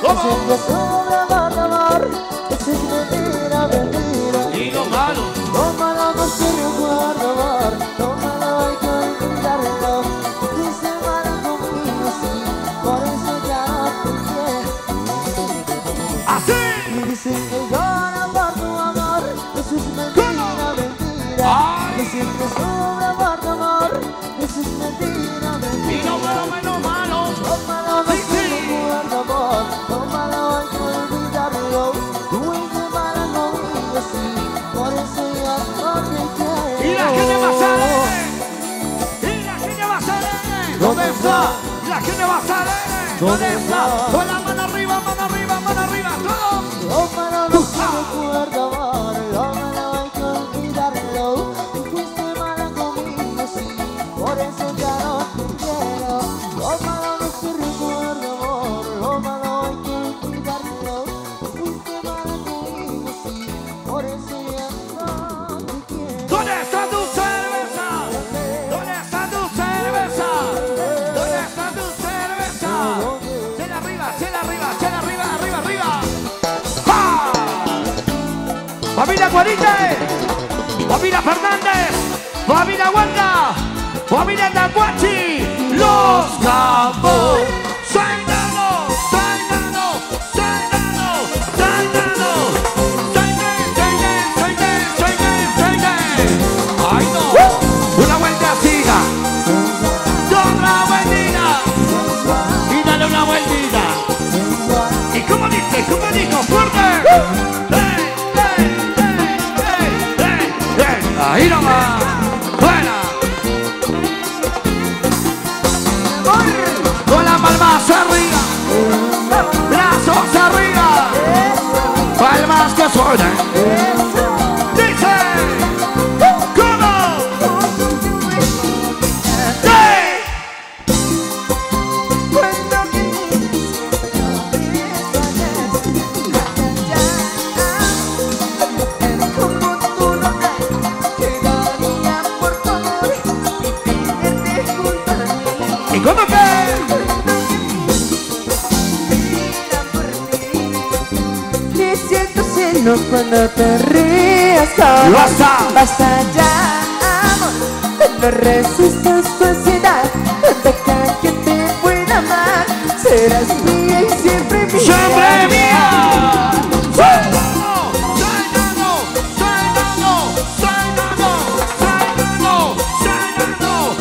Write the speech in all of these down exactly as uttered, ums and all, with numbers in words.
Dicen que sobra amor, amor. Eso es mentira, mentira. Y lo malo, Lo malo no se recuerda, amor. Lo malo hay que olvidarlo. Que se van conmigo, sí. Por eso ya no te quiero. así. Y dicen que lloran por tu amor. Eso es mentira, mentira. Ay. Dicen que sobra por tu amor. Eso es mentira, mentira. Y lo malo, menos malo. Lo malo no Sí, se sí. recuerda, amor. Lo malo hay que olvidarlo. Tú hice mala conmigo, sí. Por eso ya no te quiero. Y la gente va a salir. Y la gente va a salir. ¿Dónde está? Y la gente va a salir. ¿Dónde está? Con la mano arriba, mano arriba, mano arriba. Todos. Lo malo no se recuerda, amor. Lo malo hay que olvidarlo. Tú fuiste mala conmigo, sí. Por eso ya no te quiero. Lo malo no se recuerda, amor. Lo malo hay que olvidarlo. Tú fuiste mala conmigo, sí. Por eso ya no te quiero. ¿Dónde está tu cerveza? ¿Dónde está tu cerveza? ¿Dónde está tu cerveza? Chela arriba, chela arriba, chela arriba, arriba, arriba. ¡Ja! Familia Guarite, familia Fernández, familia Huanca, familia Tacuachi, los Campos. Zainano, Zainano, Zainano, Zainano. Zainen, Zainen, Zainen, Zainen, Zainen. ¡Ay no! Una vuelta siga, otra vueltita y dale una vueltita. ¿Y cómo dice? ¿Cómo dijo? ¡Fuerte! ¡Ey, ey, ey, ey, ey, ey! ¡Ahí nomás! ¡Buena! Con las palmas arriba, brazos arriba, palmas que suenan. Dice, ¿cómo? ¡Ey! ¿Y cómo que? Me siento seno cuando te rías, cabrón. ¡Basta! Basta ya, amor. No resistas tu ansiedad. Deja que te pueda amar. Serás mía y siempre mía. ¡Siempre mía! ¡Zainano! ¡Zainano! ¡Zainano! ¡Zainano! ¡Zainano! ¡Zainano!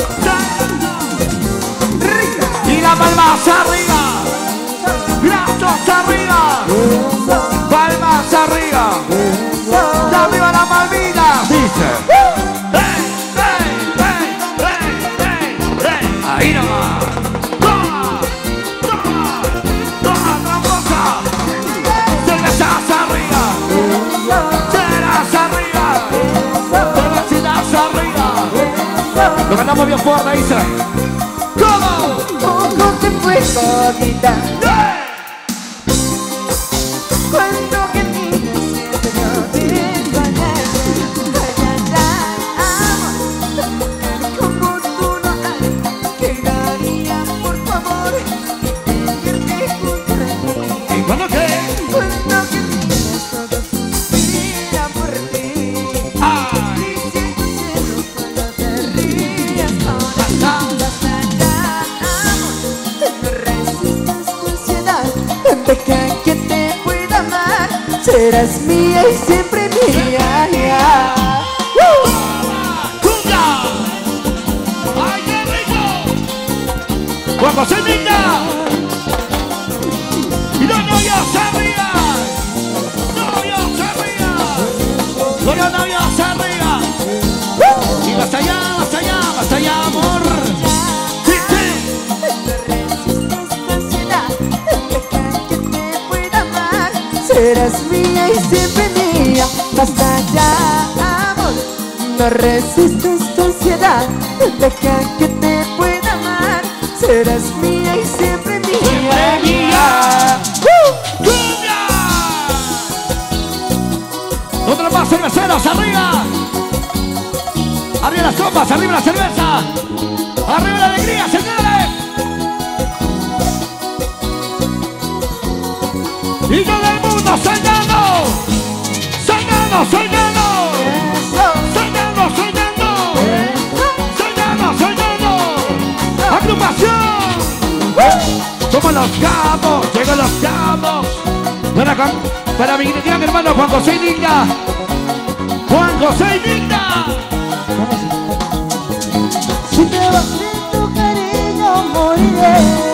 ¡Zainano! Y las palmas arriba, brazos arriba, palmas arriba, de arriba la palmita. Dice, ¡ey, ey, ey, ey, ey, ey! Ahí nomás. ¡Toma! ¡Toma! ¡Toma, tramposa! ¡Cervezas arriba! ¡Ceras arriba! ¡Cervecitas arriba! Lo cantamos bien fuerte, dice. ¿Cómo? Poco te puedo olvidar. ¡Eh! Cuando caminas siempre yo te engañaré. Ay, ay, amor. Como tú no hay. ¿Qué daría por tu amor? Tenerte junto a mí. ¿Y cuándo qué? Cuando caminas todos suspiran por ti. ¡Ay! Y siento celos cuando te rías ahora. Basta ya, amor. No resistas tu ansiedad. Deja que te pueda amar. Serás mía y siempre mía. Yeah. ¡Cumbia! ¡Ay, qué rico! ¡Juan José Minda! ¡Y los novios arriba! ¡Novios arriba! ¡Los novios arriba! ¡Y vas allá, vas allá, vas allá, amor! ¡Sí, sí! No resistas tu ansiedad. Deja que te pueda amar. Serás mía y siempre mía. Basta ya, amor. No resistas tu ansiedad. Deja que te pueda amar. Serás mía y siempre mía. ¡Siempre mía! ¡Uh! ¡Cumbia! ¡Otros más cerveceros arriba! ¡Arriba las copas, arriba la cerveza! ¡Arriba la alegría, señores! Y todo el mundo soñando, soñando, soñando, soñando, soñando, soñando, soñando. Agrupación. Somos los cabos, llegan los cabos. Para, para mi gran hermano Juan José Linda. Juan José Linda. Si te vas de tu cariño moriré,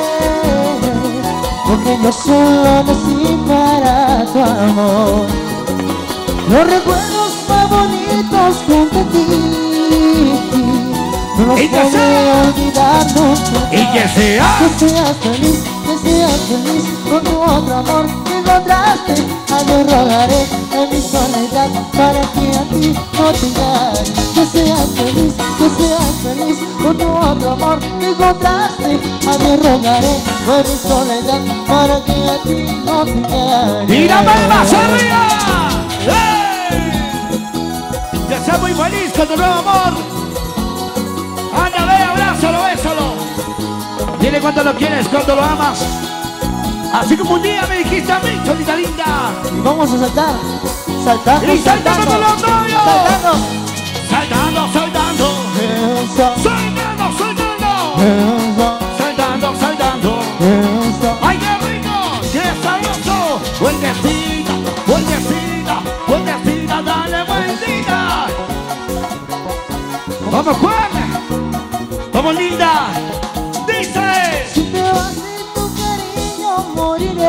porque yo solo nací para tu amor. Los recuerdos más bonitos junto a ti, no los podré olvidar nunca. Y que sea, que seas feliz, que seas feliz con tu otro amor que encontraste. A Dios rogaré en mi soledad para que a ti no te engañe. Que seas feliz, que seas feliz con tu otro amor que encontraste. A Dios rogaré en mi soledad para que a ti no te engañe. ¡Y la palma arriba! ¡Hey! Que sea muy feliz con tu nuevo amor. Anda, ve, abrázalo, bésalo. Dile cuánto lo quieres, cuánto lo amas. Así como un día me dijiste a mí, Cholita linda. Y vamos a saltar, saltando, Y saltando saltando, con los novios. saltando. Saltando, saltando. Eso, Saltando, saltando. eso, Saltando, saltando. eso. ¡Ay, qué rico! ¡Qué sabroso! Vueltecita, vueltecita, vueltecita, dale vueltita. Vamos, Juan. Vamos, linda. Dice. Si te vas de tu cariño moriré,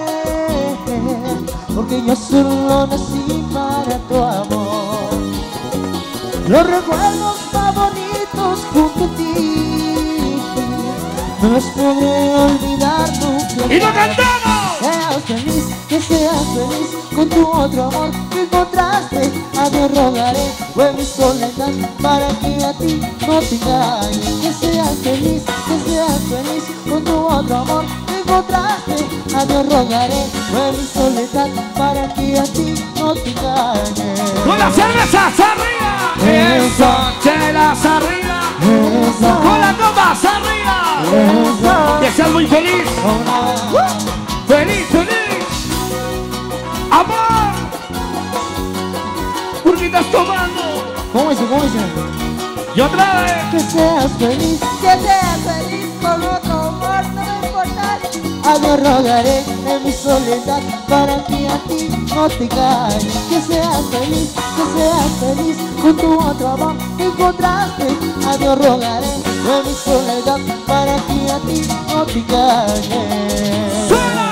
porque yo solo nací para tu amor. Los recuerdos más bonitos junto a ti, no los podré olvidar nunca. ¡Y lo cantamos! Seas feliz, que seas feliz con tu otro amor que encontraste. A Dios rogaré en mi soledad para que a ti no te engañe. Que seas feliz, que seas feliz con tu otro amor que encontraste. A Dios rogaré en mi soledad para que a ti no te engañe. ¡Con las cervezas arriba! Eso. ¡Chelas arriba! Eso, ¡Con las copas arriba! eso. ¡Que seas muy feliz! ¡Feliz, feliz! ¡Amor! ¿Por qué estás tomando? ¿Cómo dice? ¿Cómo dice? ¡Y otra vez! Que seas feliz, que seas feliz con otro amor, no me importa. A Dios rogaré en mi soledad para que a ti no te engañe. Que seas feliz, que seas feliz con tu otro amor que encontraste. A Dios rogaré en mi soledad para que a ti no te engañe. ¡Suena!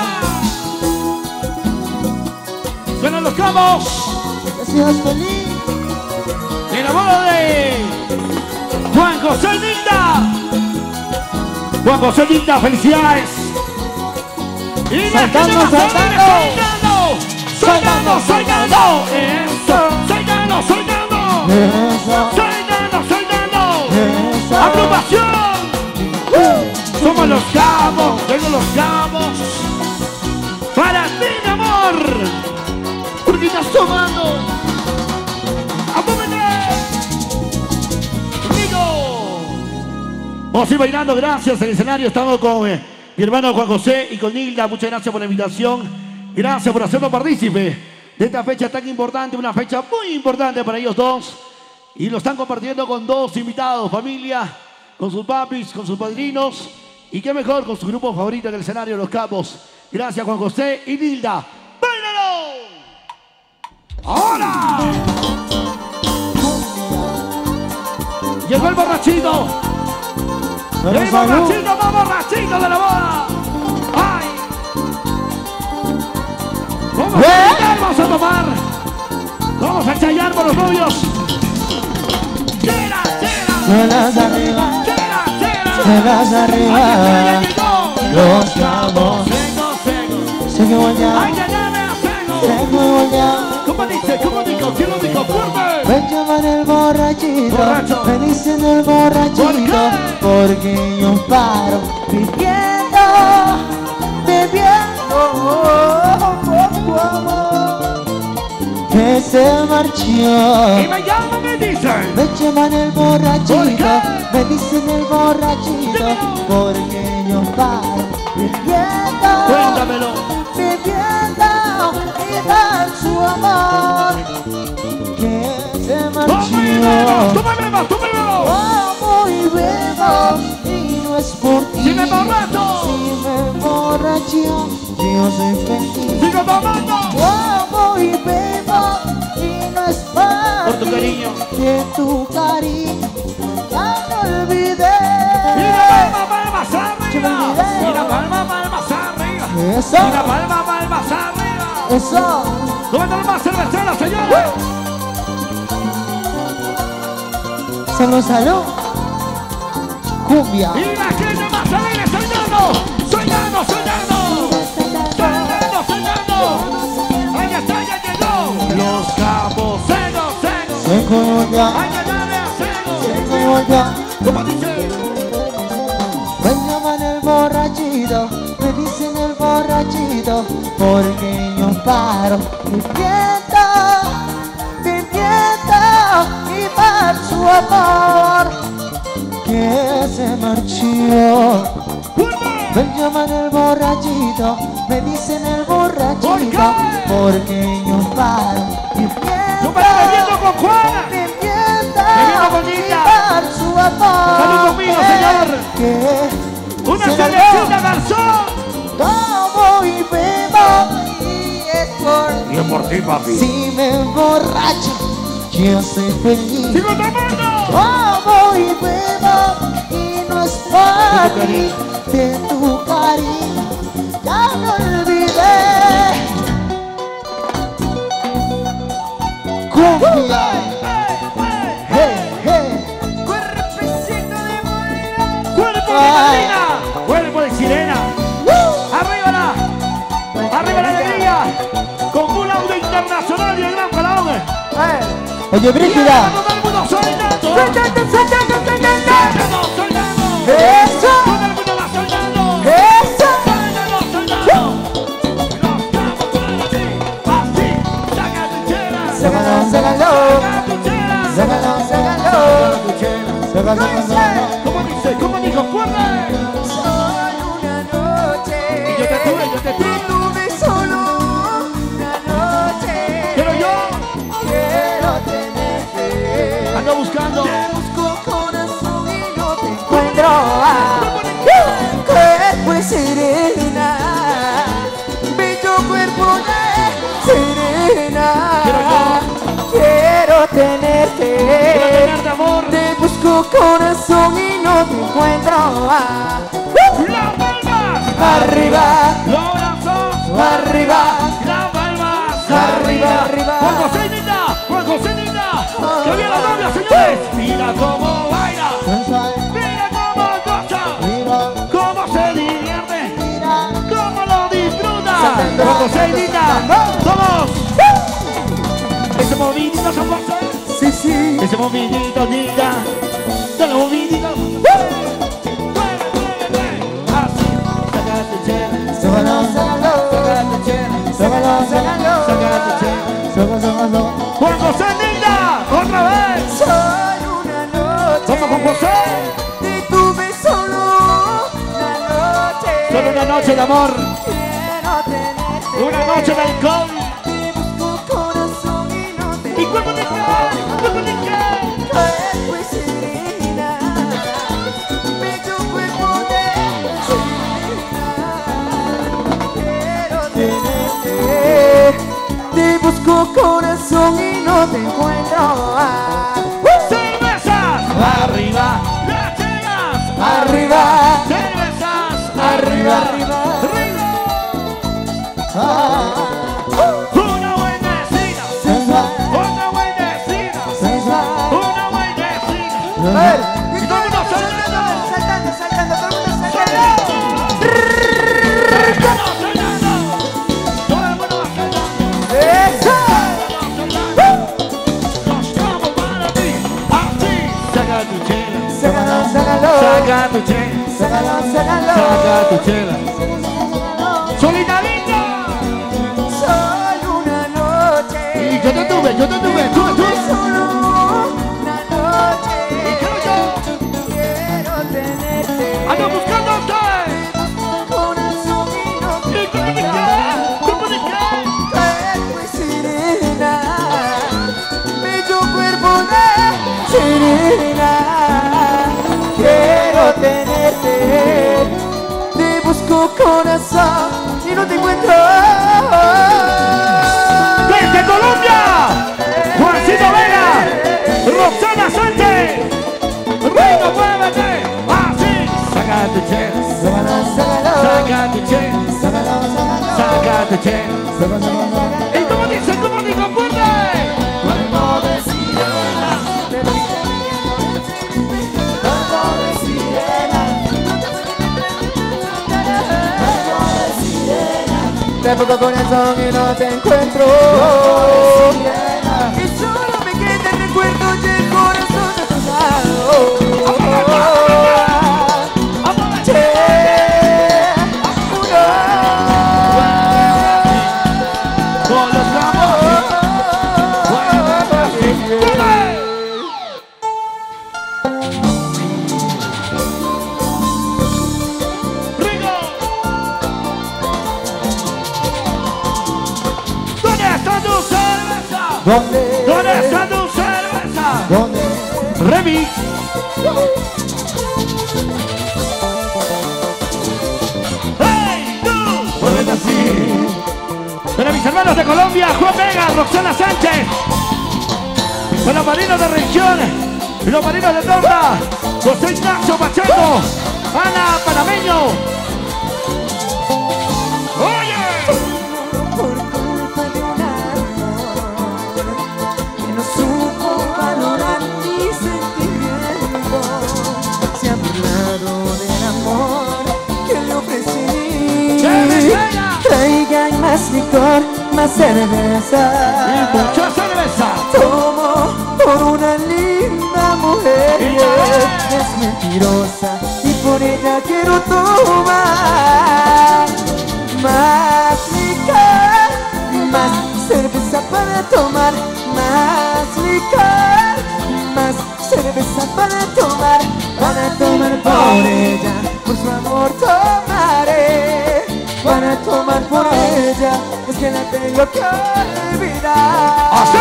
¡Suenan los cabos! Que seas feliz. En la boda de Juan José Linda. Juan José Linda, felicidades. Y la Saltando, gente más saltando. alegre, soñando, soñando, soñando. Eso, soñando, soñando. Eso, Soñando, soñando. eso. Agrupación. Somos los cabos, tengo los cabos. Para ti, mi amor. Porque estás tomando. ¡Apúrate! ¡Rico! Vamos a ir bailando, gracias. En el escenario estamos con eh, mi hermano Juan José y con Nilda. Muchas gracias por la invitación. Gracias por hacernos partícipe de esta fecha tan importante, una fecha muy importante para ellos dos. Y lo están compartiendo con dos invitados, familia, con sus papis, con sus padrinos. Y qué mejor con su grupo favorito en el escenario, Los Capos. Gracias, Juan José y Nilda. ¡Báilalo! ¡Ahora! Llegó el borrachito. Pero El salud. borrachito más borrachito de la boda. ¡Ay! Vamos a brindar, vamos a tomar. Vamos a ensayar por los novios. ¡Chera, chera! Suelas arriba, ¡Chera, chera! suelas arriba. ¡Ay, ya llegó! Los cabos. Seco, seco. Se que voy a, ¡Ay, ya, ya, ya, seco! se que voy a. ¿Cómo dice? ¿Cómo dijo? ¿Quién lo dijo? ¡Fuerte! Me llaman el borrachito, Borracho. me dicen el borrachito, ¿Por qué? porque yo paro viviendo, bebiendo, poco amor que se marchó. Y me llaman, me dicen. Me llaman el borrachito, ¿Por qué? me dicen el borrachito, Dímelo. porque yo paro viviendo, Cuéntamelo. viviendo, no es por ti. Si me emborracho, Si me emborracho, yo soy feliz. sigo tomando. Como y bebo y no es por Por tu cariño. de tu cariño ya me olvidé. Mira palma, palmas Yo arriba. me olvidé. Mira palma, palmas arriba. Eso, Mira palma, palmas arriba. eso. ¿Dónde está más cervecera, señores? Salud, salud. Cumbia. Y la gente más alegre, soñando, soñando, soñando, soñando, soñando. Ahí está, ya llegó. Los cabos, senos, senos. Seco ya, Ay, ay, ay, senos. seco ya. ¿Cómo dice? Me llaman el borrachito, me dicen el borrachito, porque yo paro mi fiesta, mi fiesta, y por su amor que se marchó. Me llaman el borrachito, me dicen el borrachito, ¿Por qué? porque yo paro mi fiesta, Yo me la bebiendo con Juana. mi fiesta, Bebiendo con y Linda. por su amor. Salud conmigo, señor. Que Una se selección de largó. garzón. Tomo y bebo y es por Y es por ti, papi. si me emborracho, yo soy feliz. Sigo tomando. Tomo y bebo y no es por De tu mí, de tu cariño ya me olvidé. Cumbia, hey, hey. Cuerpecito de morena. Cuerpo de madrina. Cuerpo de sirena. Arriba la. Arriba la alegría. Con un audio internacional y el gran faraón. Oye, Brígida, Todo el mundo soñando. suéltate, suéltate, suéltate. Soñando, soñando. Eso, Todo el mundo va soñando. eso. Soñando, soñando. Los cabos para ti. Así. Saca tu chela. Sácalo, sácalo. Saca tu chela. Sácalo, sácalo. Saca tu chela. Sácalo, sácalo. ¿Cómo dice? ¿Cómo dijo? ¡Fuerte! Solo una noche. Y yo te tuve, yo te tuve. Tuve solo una noche. Pero yo Quiero tenerte. ando buscando. Te busco corazón y no te encuentro. Ah, cuerpo es serena. Bello cuerpo de serena. Quiero tenerte. Quiero tenerte, amor. Te busco corazón y no te encuentro. Ah, ¡Las palmas! arriba, ¡Los brazos! arriba. ¡Las palmas! Arriba, arriba. ¡Juan José Nita! ¡Juan José Nita! ¡Que viene la novia, señores! ¡Mira cómo baila! Sensual, ¡Mira cómo goza! mira, ¡Cómo se divierte! mira. ¡Cómo lo disfruta! Saltando, ¡Juan José saltando, Nita! saltando. ¡Vamos! Ese movidito, San José. Sí, sí. Ese movidito, Nita. Dale movidito. ¡Mueve, mueve, mueve! Así. Saca tu chela. Sácalo, sácalo. Saca tu chela. Sácalo, sácalo. Saca tu chela. Sácalo, sácalo. Juan José Nita. ¡Otra vez! Solo una noche. Vamos con José. Te tuve solo una noche. Solo una noche de amor. Quiero tenerte. Una noche de alcohol. Te busco corazón y no te ¿Y cuerpo de qué? ¿Cuerpo de qué? cuerpo es serena. Bello cuerpo de serena. Quiero tenerte. Te busco corazón y no te encuentro. Ah, ¡Cervezas! ¡Arriba! ¡Las chelas! arriba, ¡Cervezas! arriba, arriba. Ah, ¡Una buenecina! sensual, ¡Una buenecina! sensual. ¡Una buenecina! A ver, Y todo el mundo saltando. saltando, saltando, todo el mundo saltando. ¡Saltando, saltando! Todo el mundo va saltando. ¡Eso! Nos vamos para ti. Así. Saca tu chela. Sácalo, sácalo. Saca tu chela. Sácalo, sácalo. Saca tu chela. Solita linda. Solo una noche. Y yo te tuve, yo te tuve, tú, tú. Solo una noche. Y quiero yo. Quiero tenerte. Ando buscando a usted. Corazón y no te ¿Y cómo de qué? ¿Cómo de qué? cuerpo es serena. Bello cuerpo de serena. Quiero tenerte. corazón y no te encuentro. Desde Colombia, Juancito Vega, Roxana Sánchez, Rico, muévete, así. Saca tu chen, saca tu chen, saca tu chen. ¿Y cómo dice, cómo digo, fuerte? Cuerpo de sirena, cuerpo de sirena, cuerpo de sirena. Te pongo corazón y no te encuentro. Y solo me queda el recuerdo y el corazón de tu lado. Con los ramos. Rico. ¿Dónde está tu cerveza? ¿Dónde? ¿Dónde está tu cerveza? ¿Dónde? Remix. ¡Hey, tú! Muévete así. Para mis hermanos de Colombia, Juan Vega, Roxana Sánchez. Para los marinos de región, los marinos de Torta, José Ignacio Pacheco, Ana Panameño. ¡Oye! Por culpa de un amor que no supo valorar mis sentimientos, se ha burlado del amor que le ofrecí. Traigan más licor, más cerveza Y mucha cerveza. tomo por una linda mujer. Es mentirosa y por ella quiero tomar más licor, más cerveza para tomar, más licor, más cerveza para tomar, para tomar por ella, por su amor tomaré, para tomar por ella, es que la tengo que olvidar. ¡Así!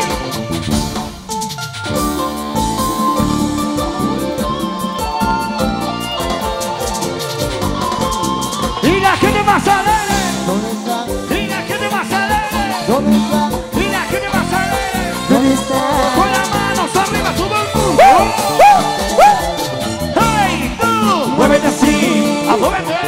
Y la gente más alegre. ¿Dónde está? Y la gente más alegre. ¿Dónde está? Y la gente más alegre. ¿Dónde está? Con las manos arriba, todo el mundo. ¡Hey, tú! Muévete así. ¡A muévete!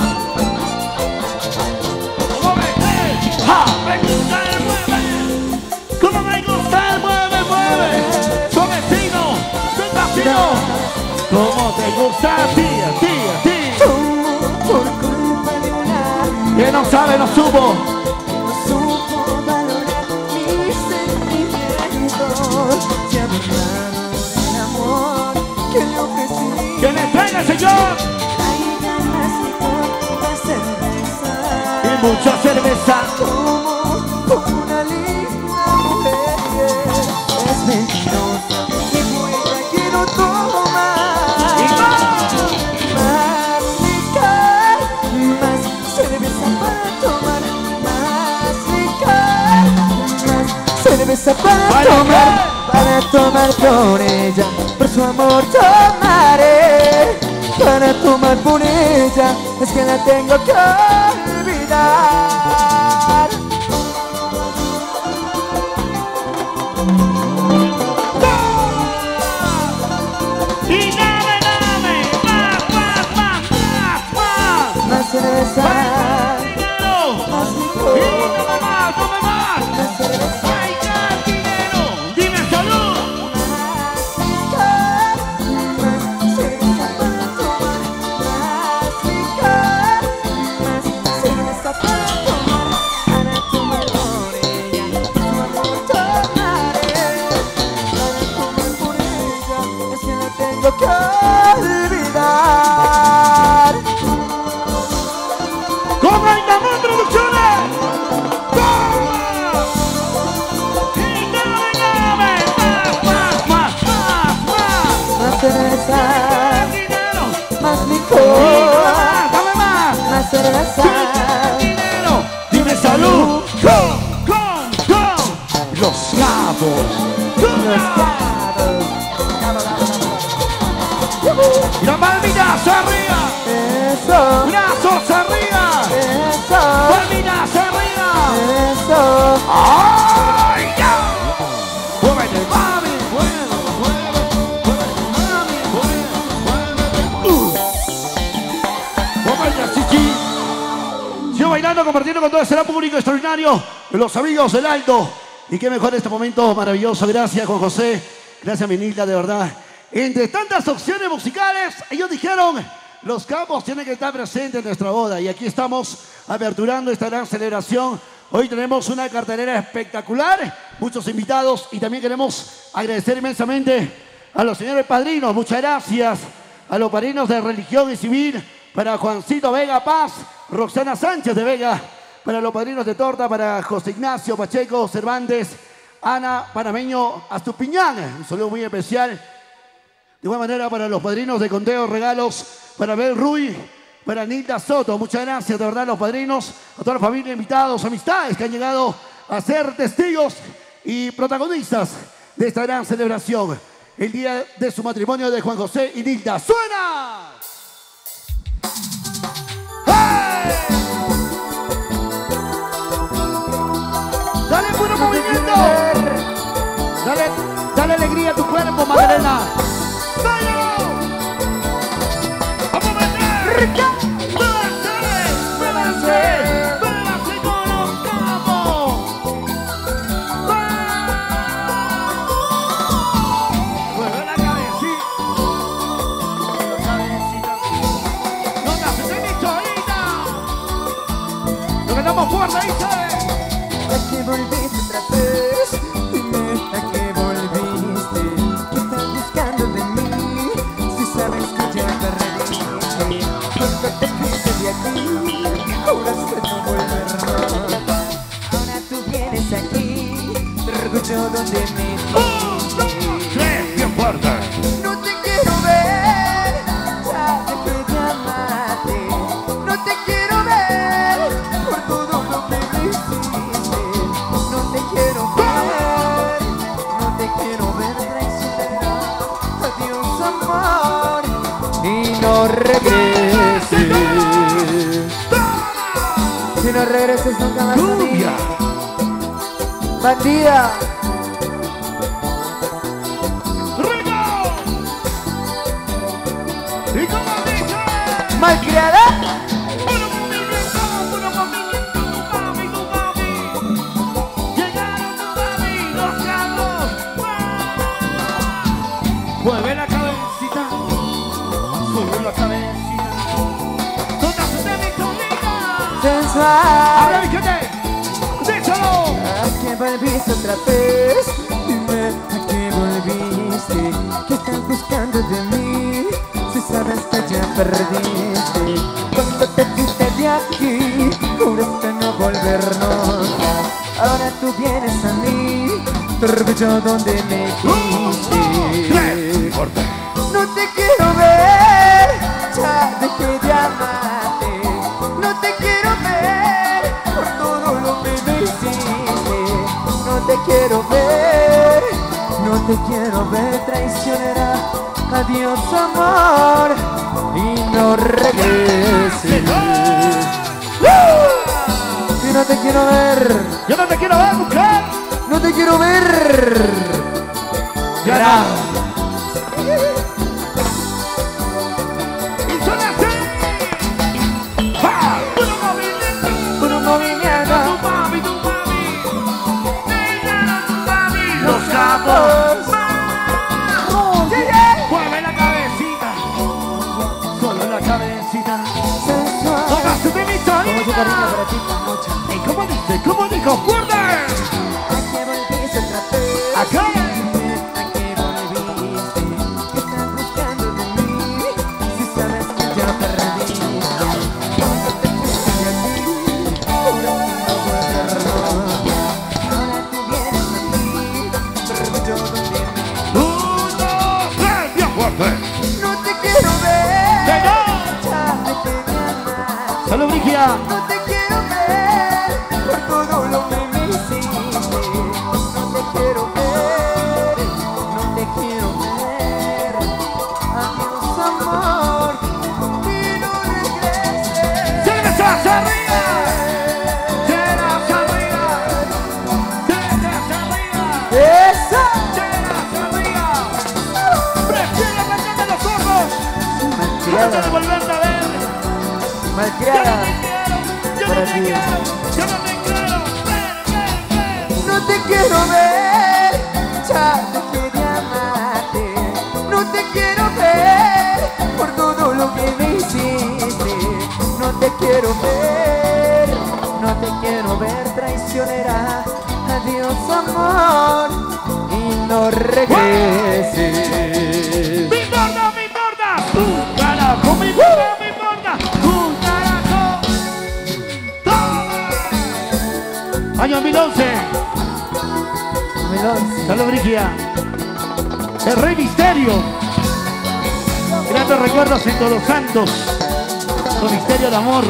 ¡Muévete! ¡Ja! ¡Me gusta el mueve! ¿Cómo me gusta el mueve, mueve? Suavecino, despacito. ¿Cómo te gusta a ti, a ti, a ti? Por culpa de un amor Que no sabe, no supo. no supo valorar mis sentimientos, se ha burlado del amor que le ofrecí. Que le traiga el Señor. Traigan más licor, más cerveza Y mucha cerveza. como por una linda mujer. Es mentirosa y por ella quiero tomar Y más. más licor, más cerveza para tomar, más licor, más cerveza para ¿Para tomar, qué? para tomar por ella, por su amor tomaré, para tomar por ella, es que la tengo que olvidar. Y dame, dame. Más, más, más, más, más. Más cerveza, Dinero. más Y licor, dame más, dame más. más cerveza, Ay, qué dinero. Dime salud. más licor, más cerveza para tomar, más licor, más cerveza para tomar, para tomar por ella, su amor tomaré, para tomar por ella, es que la tengo que olvidar. ¡Cobra Indamón Producciones! ¡Toma! Y dame, dame. Más, más, más, más, más. Más cerveza, Dinero. más Y licor, dame más. más cerveza. Dinero. Dime salud. Con, con, con. Los cabos. Y las palmitas arriba. Eso. Brazos arriba. Sigo bailando, compartiendo con todo ese público extraordinario, los amigos del Alto. Y qué mejor este momento maravilloso. Gracias, Juan José. Gracias, Minilda, de verdad. Entre tantas opciones musicales, ellos dijeron, los campos tienen que estar presentes en nuestra boda. Y aquí estamos aperturando esta gran celebración. Hoy tenemos una cartelera espectacular, muchos invitados. Y también queremos agradecer inmensamente a los señores padrinos. Muchas gracias a los padrinos de Religión y Civil, para Juancito Vega Paz, Roxana Sánchez de Vega, para los padrinos de torta, para José Ignacio Pacheco Cervantes, Ana Panameño Astupiñán, un saludo muy especial. De igual manera para los padrinos de Conteo Regalos, para Bel Ruy, para Nilda Soto, muchas gracias de verdad a los padrinos, a toda la familia, invitados, amistades que han llegado a ser testigos y protagonistas de esta gran celebración, el día de su matrimonio de Juan José y Nilda. ¡Suena! Dale puro movimiento. Dale, dale alegría a tu cuerpo, Magdalena. ¡Váyalo! ¡Vamos a meter! ¡Muévase! ¡Muévase! ¡Muévase con los campos! ¡Mueve la cabecita! La cabecita. ¡No te haces de mi cholita! ¡Lo que estamos fuerte, dice! ¿A qué volviste otra vez? Dime, ¿a qué volviste? ¿Qué estás buscando de mí? Si sabes que ya perdí. Cuando te fuiste de aquí, juraste no volver. Ahora tú vienes aquí, te orgullo donde me fuiste. ¡Tres! ¡Bien fuerte! No te quiero ver, ya dejé de amarte. No te quiero ver por todo lo que me hiciste. No te quiero ver, no te quiero ver traicionera. Adiós, amor, y no regreses. Y no regreses nunca más a mí. Bandida. ¡Y como dice! Malcriada. ¡Puro movimiento! ¡Puro movimiento! ¡Tu mami, tu mami! ¡Llegaron tu mami! ¡Los gatos! ¡Mueve la cabecita! ¡Sube la cabecita! ¡Todas ustedes mi colita! Sensual. ¡Ahora mi gente! ¡Díselo! ¿A qué volviste otra vez? Dime, ¿a qué volviste? ¿Qué estás buscando de mí? Si sabes que ya perdiste. Cuando te fuiste de aquí, juraste no volver nunca. Ahora tú vienes a mí, te orgullo donde me quise. No te quiero ver, ya dejé de amarte. No te quiero ver por todo lo que me hiciste. No te quiero ver, no te quiero ver traicionera. Adiós, amor, y no regreses. Y no te quiero ver, ¡Yo no te quiero ver, mujer! no te quiero ver. ¡Ya! ¡Y suena así! ¡Ah! ¡Puro movimiento! Por un movimiento, ¡Tu mami, tu mami! ¡Llegaron tu mami! los capos. ¡Mueve la cabecita! ¡Solo la cabecita! Sensual. ¡Póngase de mi Como su cariño sonita! para ti, mucho. ¿Y cómo dice? ¿Cómo dijo? ¡Fuerte! ¿A qué volviste otra vez? ¡Acá! ¿A qué volviste? ¿Qué estás buscando de mí? Si sabes que ya perdiste. Cuando te fuiste de aquí, juraste no volver. Ahora tú vienes a mí, te orgullo donde me. ¡Un, dos, tres! ¡Bien fuerte! No te quiero ver, ¡Venga! ya dejé de amar. ¡Salud, Brigia! No te quiero ver por todo lo que me hiciste. No te quiero ver, no te quiero ver. Adiós, amor, y no regreses. ¡Llévese hacia arriba! ¡Llévese hacia arriba! ¡Llévese hacia arriba! ¡Esa! ¡Llévese hacia arriba! ¡Prefiero verme los ojos! ¡Antes de Malcriada, volverte a ver! ¡Ya no malcriada. te quiero! ¡Ya para ti. Yo no te quiero ver, ver, ver. No te quiero ver, ya dejé de amarte. No te quiero ver por todo lo que me hiciste. No te quiero ver, no te quiero ver traicionera. Adiós amor y no regreses. Me importa, me importa, tu carajo, me importa, me importa, tu carajo. ¡Toma! Año mil once. Salud, Brigia. El Rey Misterio. Grandes recuerdos en Todos los Santos. Con Misterio de Amor.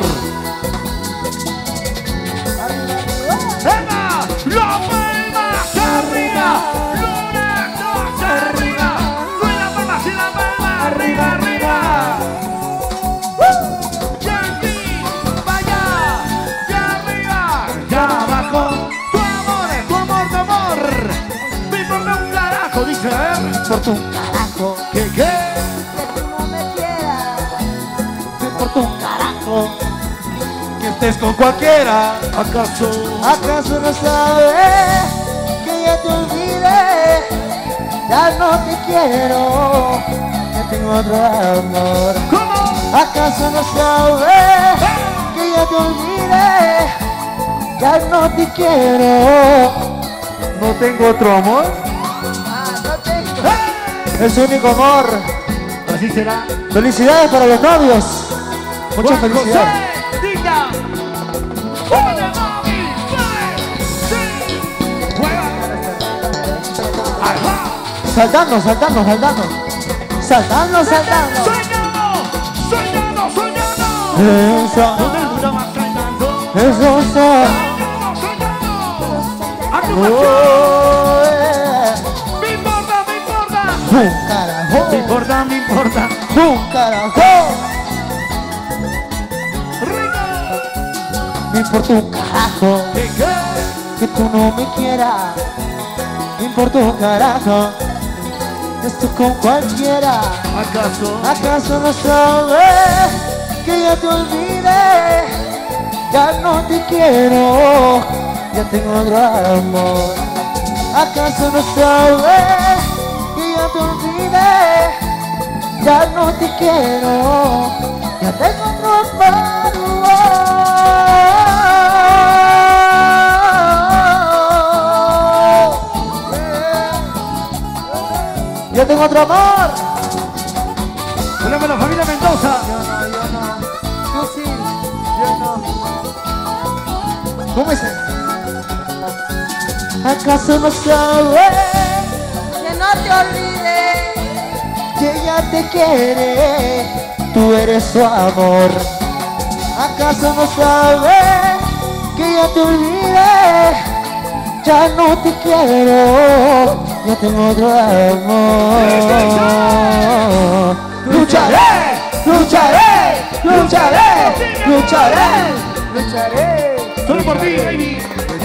¡Venga! ¡Lo palmas arriba! ¡Luna dos arriba! ¡Con la palma, sin la palma! ¡Arriba, arriba! ¡Ya aquí! ¡Vaya! ¡Ya arriba! ¡Ya abajo! ¡Tu amor, tu amor, tu amor! ¡Me importa un carajo! Dice, ¿eh? Por tu carajo, ¿Qué, qué? que tú no me quieras. Por tu carajo, Que estés con cualquiera. ¿Acaso? ¿acaso no sabes que ya te olvidé? Ya no te quiero, ya tengo otro amor. ¿Cómo? ¿Acaso no sabes que ya te olvidé? Ya no te quiero. No tengo otro amor. Ah, no tengo. Es su único amor. Así será. Felicidades para los novios. Muchas Juan felicidades. José, diga. ¡Hola, mami! ¡Sí! ¡Juega! ¡Ajá! Saltando, saltando, saltando. Saltando, saltando. ¡Soñando! ¡Soñando, soñando! Eso, ¿Dónde el mundo va soñando? eso es. ¡Soñando, soñando! ¡A tu pasión! Oh, eh. ¡Me importa, me importa! Un carajo. ¡Me importa, me importa! Un carajo. ¡Rico! Me importa un carajo ¿Qué, qué? que tú no me quieras. Me importa un carajo que estés con cualquiera. ¿Acaso? ¿Acaso no sabes que ya te olvidé? Ya no te quiero, ya tengo otro amor. ¿Acaso no sabes que ya te olvidé? Ya no te quiero, ya tengo otro amor. Ya tengo otro amor. Hola, la familia Mendoza. Yo no, yo no. Yo sí, yo no. ¿Cómo es eso? ¿Acaso no sabes que no te olvides? Que ella te quiere, tú eres su amor. ¿Acaso no sabes que ya te olvidé? Ya no te quiero, ya tengo otro amor. Lucharé, lucharé, lucharé, lucharé, lucharé. Solo por ti, baby.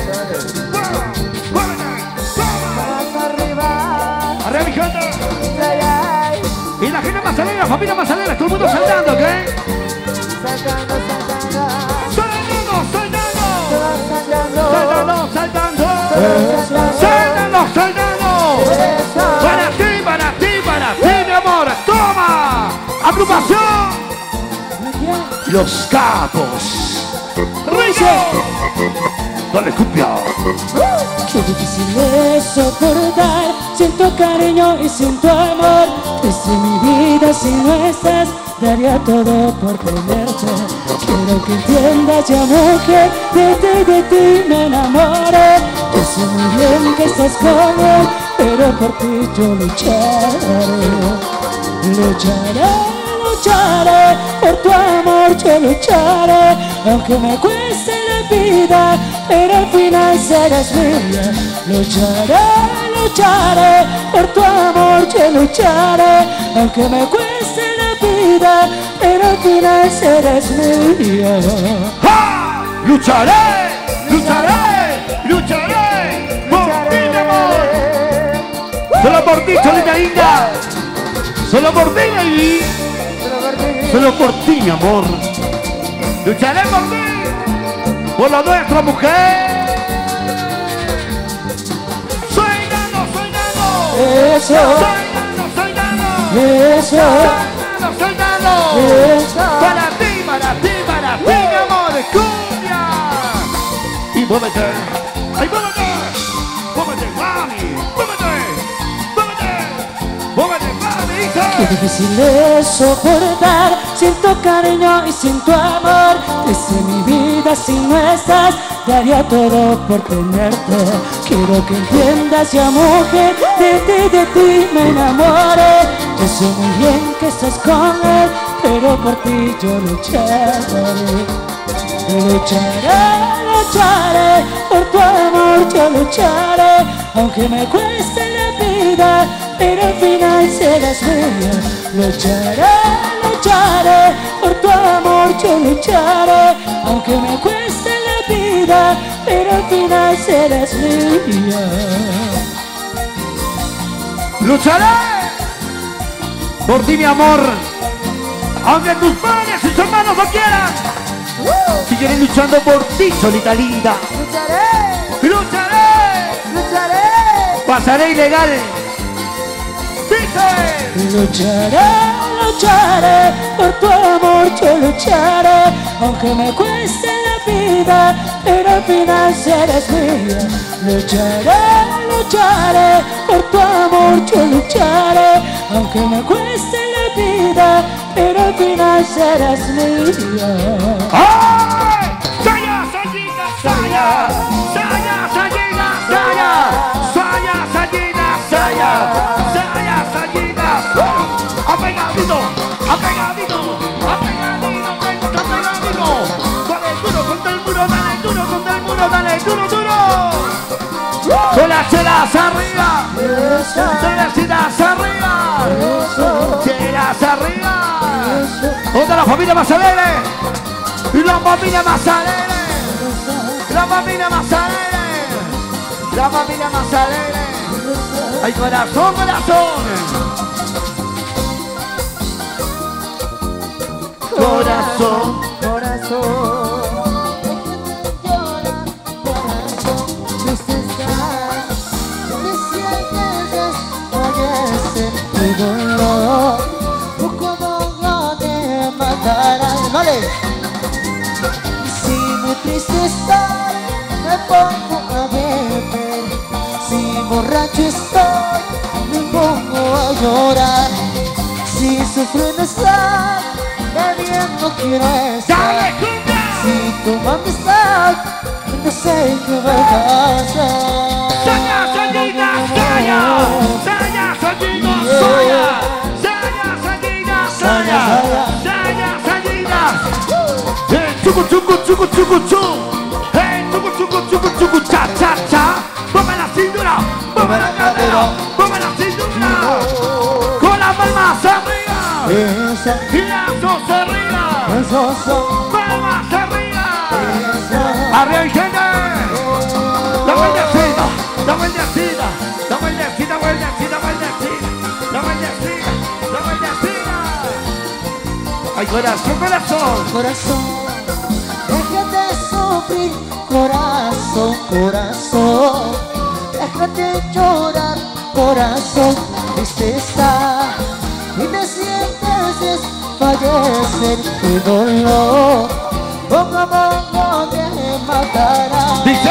Más arriba, Arriba, mi gente. ay, ay, Y la gente mazalera, familia mazalera, todo el mundo saltando, ¿ok? saltando, saltando, Saltando, saltando. saltando, Saltando, saltando. saltando, Saltando, saltando. eso. Para ti, para ti, para ti, mi amor. Toma. Agrupación. Los Capos. Rico. Dale, cumbia. Qué difícil es soportar, siento cariño y siento amor. Desde mi vida si no estás, daría todo por tenerte. Quiero que entiendas ya mujer, de ti, de ti me enamoré. Yo sé muy bien que estás con él, pero por ti yo lucharé. Lucharé, lucharé, por tu amor yo lucharé. Aunque me cueste la vida, pero al final serás mía. Lucharé, lucharé, por tu amor yo lucharé. Aunque me cueste la vida, pero al final serás mía. ¡Ja! Lucharé, lucharé, lucharé. Por ti, mi amor. Solo por ti, Cholita Inga. Solo por ti, baby. Solo por ti, mi amor. Lucharé por ti. por la nuestra mujer. Soy Nano, soy Nano. Eso, Soy Nano, soy Nano. eso, Soy Nano, soy Nano. eso. Para ti, para ti, para ti, mi amor, cumbia. Y muévete, ay, muévete, muévete, mami, muévete, muévete, muévete, mami, Qué dice. difícil es soportar, sin tu cariño y sin tu amor. Desde mi vida si no estás, daría todo por tenerte. Quiero que entiendas ya mujer, de ti, de ti me enamoré. Yo sé muy bien que estás con él, pero por ti yo lucharé. Lucharé, lucharé, por tu amor yo lucharé. Aunque me cueste la vida, pero al final serás mía. Lucharé, lucharé, por tu amor yo lucharé. Aunque me cueste la vida, pero al final serás mía. Lucharé por ti, mi amor, aunque tus padres y tus hermanos no quieran. Seguiré luchando por ti, solita linda. Lucharé, Lucharé, lucharé. pasaré ilegal. Dice. Lucharé, lucharé, por tu amor yo lucharé. Aunque me cueste la vida, pero al final serás mía. Lucharé, lucharé, por tu amor yo lucharé. Aunque me cueste la vida, pero al final serás mía. ¡Ay! ¡Saya, Sayina, Saya! ¡Saya, Sayina, Saya! ¡Saya, Sayina, Saya! ¡Saya, Sayina! ¡Apegadito! ¡Apegadito! ¡Apegadito! ¡Apegadito! ¡Dale duro contra el muro! ¡Dale duro contra el muro! ¡Dale duro, duro! ¡Con las chelas arriba! ¡Con las chelas arriba! ¡Chelas arriba! ¡Otra la familia más alegre! ¡La familia más alegre! ¡La familia más alegre! ¡La familia más alegre! ¡Ay, corazón, corazón! Corazón, Corazón, llora, corazón, triste estás, me sientes desfallecer tu dolor, poco no te matarás, vale. Si muy triste estoy, me pongo a beber, si borracho estoy, me pongo a llorar, si sufriendo estoy, bebiendo quiero estar. ¡dale, cumbia! Si tu mami está, no sé qué va a pasar. ¡Saya, Sayina, Saya! ¡Saya, Sayina, Saya! ¡Saya, Sayina, Saya! ¡Saya, Sayina! ¡Eh, chucu, chucu, chucu, chucu, chu! ¡Eh, chucu, chucu, chucu, chucu, cha, cha, cha! ¡Mueve la cintura! ¡Mueve la cadera! ¡Mueve la cintura! ¡Con las palmas arriba! Esa, ¡Y las dos arriba! esos son, ¡Palmas arriba! esa. ¡Arriba, gente! ¡La vueltecita! ¡La vueltecita! ¡La vueltecita, vueltecita, vueltecita! ¡La vueltecita! ¡La vueltecita! ¡Ay, corazón, corazón! Corazón, déjate sufrir, corazón, corazón, déjate llorar, corazón, triste está, y te sientes desfallecer tu dolor, poco a poco te matará. ¡Dice!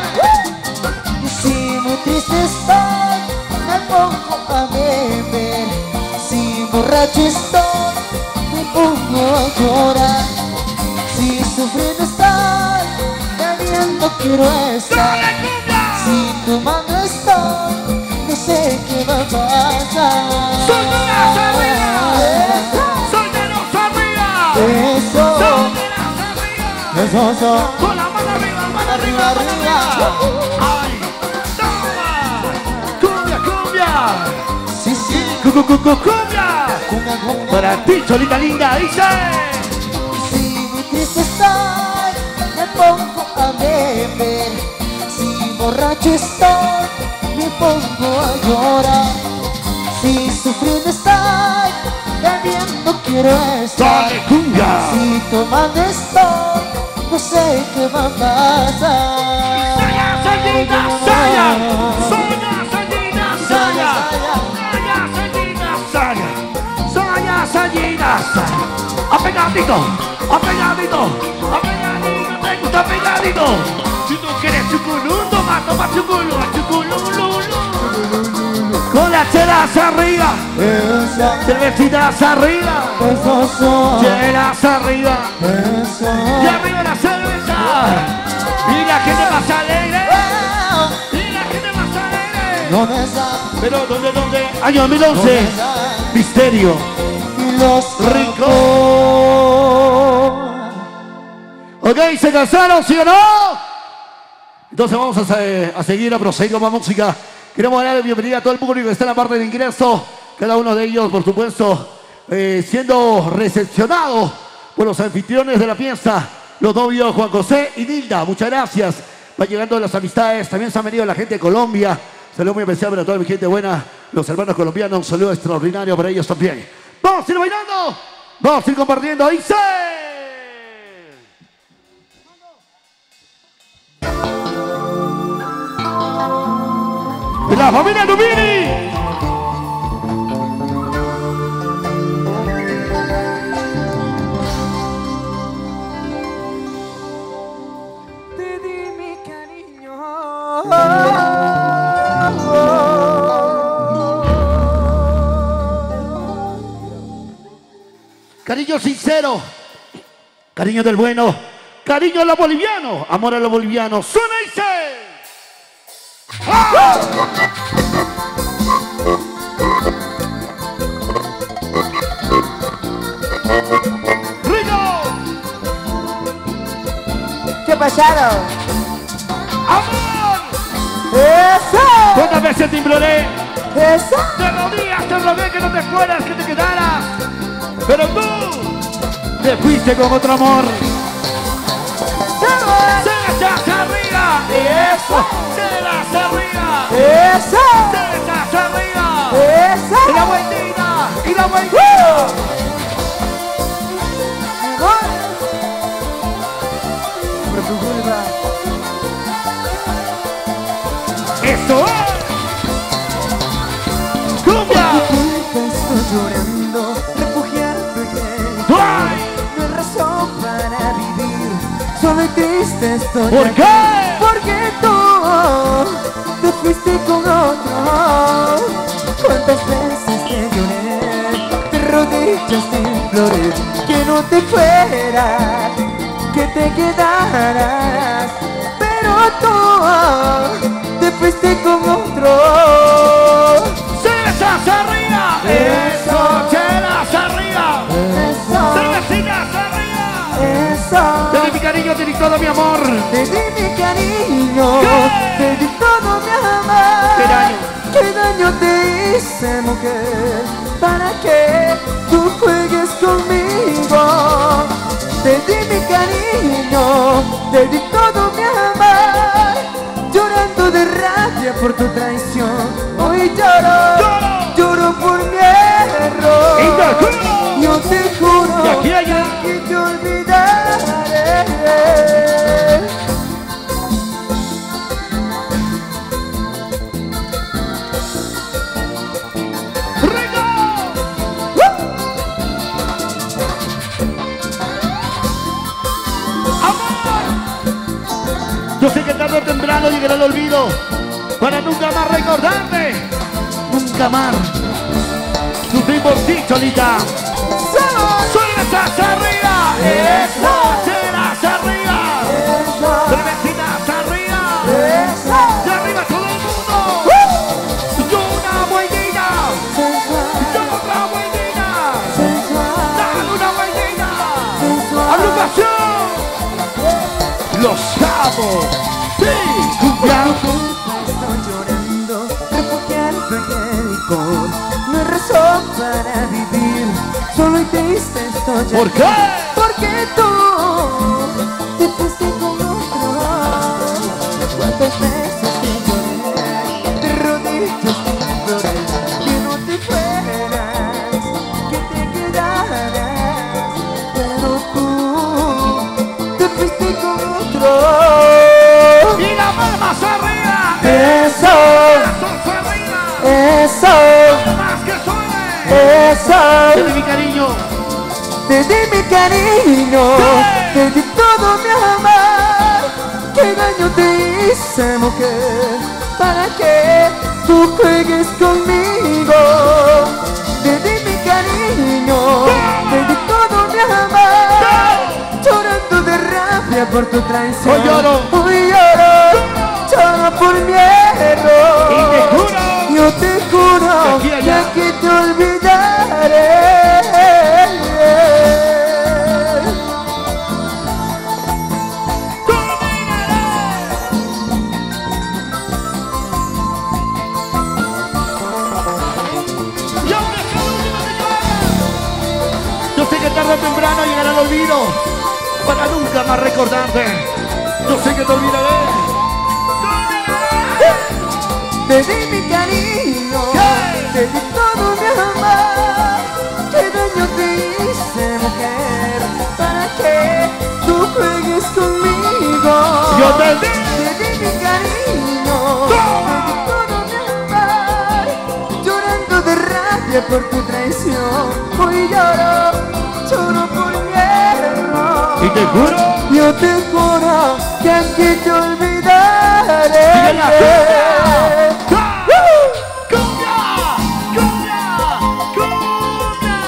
Y si muy triste estoy, me pongo a beber, si borracho estoy, me pongo a llorar, si sufriendo estoy, bebiendo quiero estar, ¡Dale, cumbia! si tomando estoy, no sé qué va a pasar. ¡Solteras arriba! ¡Solteros arriba! Eso, ¡Solteras arriba! eso, eso, ¡Con la mano arriba, mano arriba, mano arriba! ¡Ay! ¡Toma! ¡Cumbia, cumbia! sí, sí, ¡Cu, cu, cu, cu, cumbia! cumbia, cumbia. Para ti, cholita linda, dice. Si muy triste estoy, me pongo a beber, si borracho estoy, me pongo a llorar, si sufriendo estoy, bebiendo quiero estar, Dale, cumbia. si tomando estoy, no sé qué va a pasar. Saya, Sayita, Saya. Saya, Sayita, Saya. Saya, Sayita, Saya. Saya, Sayita, Saya. Apegadito, apegadito, apegadito, te gusta apegadito. Si tú quieres chuculú, toma, toma chuculú, chuculú. Con la chela hacia arriba, cervecita hacia arriba, chela hacia arriba, y arriba la cerveza, y la gente más alegre, y la gente más alegre. ¿Dónde está? Pero ¿dónde, dónde? Año dos mil once, Misterio, Los Rincón. Ok, ¿se cansaron, sí o no? Entonces vamos a, a seguir, a proseguir con más música. Queremos darle la bienvenida a todo el público que está en la parte del ingreso. Cada uno de ellos, por supuesto, eh, siendo recepcionados por los anfitriones de la fiesta. Los novios Juan José y Nilda. Muchas gracias. Van llegando las amistades. También se han venido la gente de Colombia. Saludo muy especial para toda mi gente buena. Los hermanos colombianos. Un saludo extraordinario para ellos también. Vamos a ir bailando. Vamos a ir compartiendo. ¡Dice! ¡La familia Nubini! Te di mi cariño. Cariño sincero, cariño del bueno, cariño a los bolivianos, amor a los bolivianos. ¡Suena y se! ¡Ah! ¡Rico! ¿Qué pasaron? ¡Amor! ¡Eso! ¿Cuántas veces te imploré? ¡Eso! Te rodillas, te rogué que no te fueras, que te quedaras. Pero tú te fuiste con otro amor. ¡Se hacia arriba! ¡Eso! ¡Se hacia arriba! ¡Eso! ¡Se hacia arriba! ¡Eso! ¡Y la vueltita! ¡Y la vueltita! Por tu culpa. ¡Eso es! ¡Cumbia! Por tu culpa estoy llorando, refugiado en el ¡Ay! no hay razón para vivir, solo y triste estoy. ¿Por aquí. qué? Porque tú te fuiste con otro. Cuántas veces te lloré, de rodillas te imploré que no te fueras, que te quedaras. Pero tú te fuiste con otro. ¡Cervezas arriba! ¡Eso! ¡Chelas arriba! Eso, ¡Cervecitas arriba! eso. Te di mi cariño, te di todo mi amor. Te di mi cariño, ¿Qué? te di todo mi amor. ¿Qué daño? ¿Qué daño te hice, mujer? Para que tú juegues conmigo. Te di mi cariño, te di todo mi amor. Llorando de rabia por tu traición, hoy lloro, ¡Lloro! lloro por mi error. ¡Y te juro! Yo te juro De aquí a allá. que te olvidaré. ¡Rico! ¡Amor! Yo sé que tarde o temprano llegará el olvido para nunca más recordarte. Nunca más. Sufrí por ti, Cholita. ¡Cervezas arriba! ¡Eso! ¡Chelas arriba! ¡Cervecitas arriba! ¡De arriba todo el mundo! ¡Y una vueltita! ¡Y otra vueltita! ¡Dale una vueltita! ¡Agrupación! ¡Los Cabos! ¡Sí! ¡Cumbia! Estoy llorando, refugiado en el licor. No hay razón para vivir, solo y triste estoy aquí. ¿Por qué? Porque tú te fuiste con otro. Cuántas veces te lloré, de rodillas te imploré que no te fueras, que te quedaras. Pero tú te fuiste con corazón. Te di mi cariño. Te di mi cariño, te di todo mi amor. ¿Qué daño te hice, mujer, para que tú juegues conmigo? Te di mi cariño, te di todo mi amor. Llorando de rabia por tu traición. Hoy lloro. Hoy lloro, lloro por mi error. Y te juro, yo te juro que aquí que allá. aquí te olvidaré. Yo sé que tarde o temprano llegará el olvido para nunca más recordarte. Yo sé que te olvidaré. Te di mi cariño, te di todo mi amor. ¿Qué daño te hice, mujer, para que tú juegues conmigo? Yo te di. Te di mi cariño, te di todo mi amor. Llorando de rabia por tu traición. Hoy lloro, lloro por mi error. Y te juro. Yo te juro que aquí te olvidaré. Sigue la ¡Cumbia! ¡Cumbia! ¡Cumbia!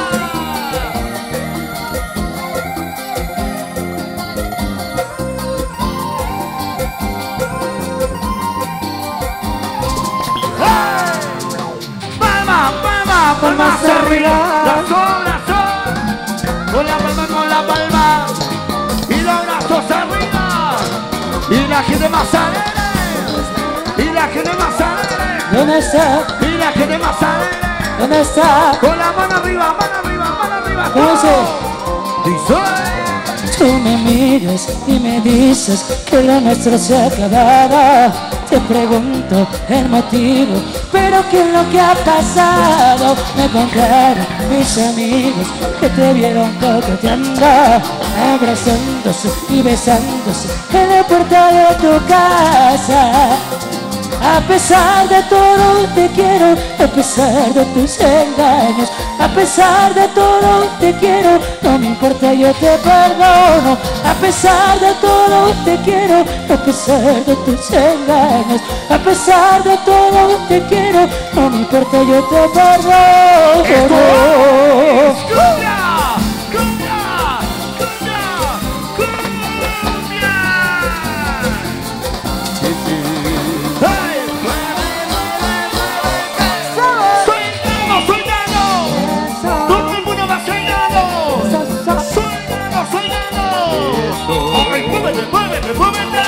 Palma, palma, palmas arriba. Las olas son. Con la palma, con la palma. Y los brazos arriba. Y la gente más alegre. Y la gente más alegre. ¿Dónde está? Y la gente más alegre. ¿Dónde está? Con la mano arriba, mano arriba, mano arriba. ¿Cómo dice? Dice. Tú me miras y me dices que lo nuestro se ha acabado. Te pregunto el motivo, pero ¿qué es lo que ha pasado? Me contaron mis amigos que te vieron coqueteando, abrazándose y besándose en la puerta de tu casa. A pesar de todo te quiero, a pesar de tus engaños, a pesar de todo te quiero, no me importa, yo te perdono. A pesar de todo te quiero, a pesar de tus engaños, a pesar de todo te quiero, no me importa, yo te perdono. ¡Cumbia! ¡Cumbia! ¡Cumbia! ¡Cumbia! ¡Hey! ¡Soy nano, soy nano! ¡Todo el mundo va soñando! ¡Soy nano, soy nano! ¡Ay, muévete, muévete, muévete!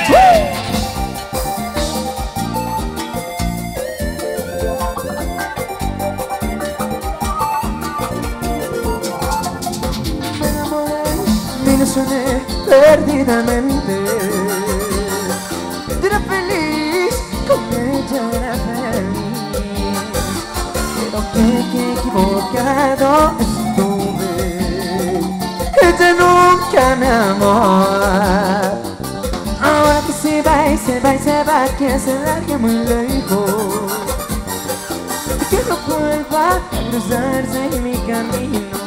Me enamoré, me ilusioné perdidamente. Yo era feliz, con ella era feliz. Pero qué, qué equivocado estuve. Ella nunca me amó. Ahora que se va y se va y se va, que se largue muy lejos. Que no vuelva a cruzarse en mi camino.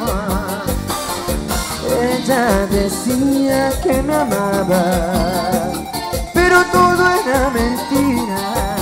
Ella decía que me amaba, pero todo era mentira.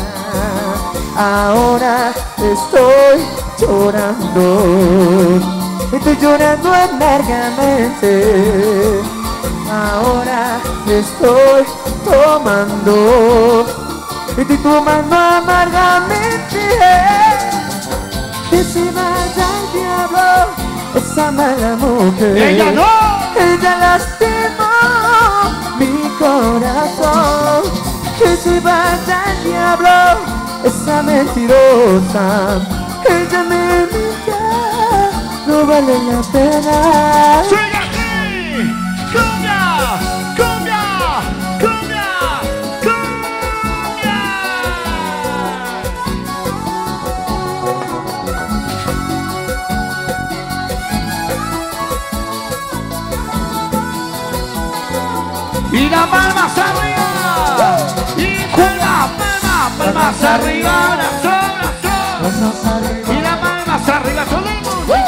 Ahora estoy llorando, estoy llorando amargamente. Ahora estoy tomando, estoy tomando amargamente. Que se vaya el diablo, esa mala mujer. ¡Ella no! Ella lastimó mi corazón. Que se vaya el diablo, esa mentirosa. Ella me mintió, no vale la pena. ¡Suena aquí! ¡Cumbia! ¡Cumbia! ¡Cumbia! ¡Cumbia! Y la palmas arriba. Y palma, palma, palmas arriba. Las obras son. Y la palmas arriba. Todo el mundo.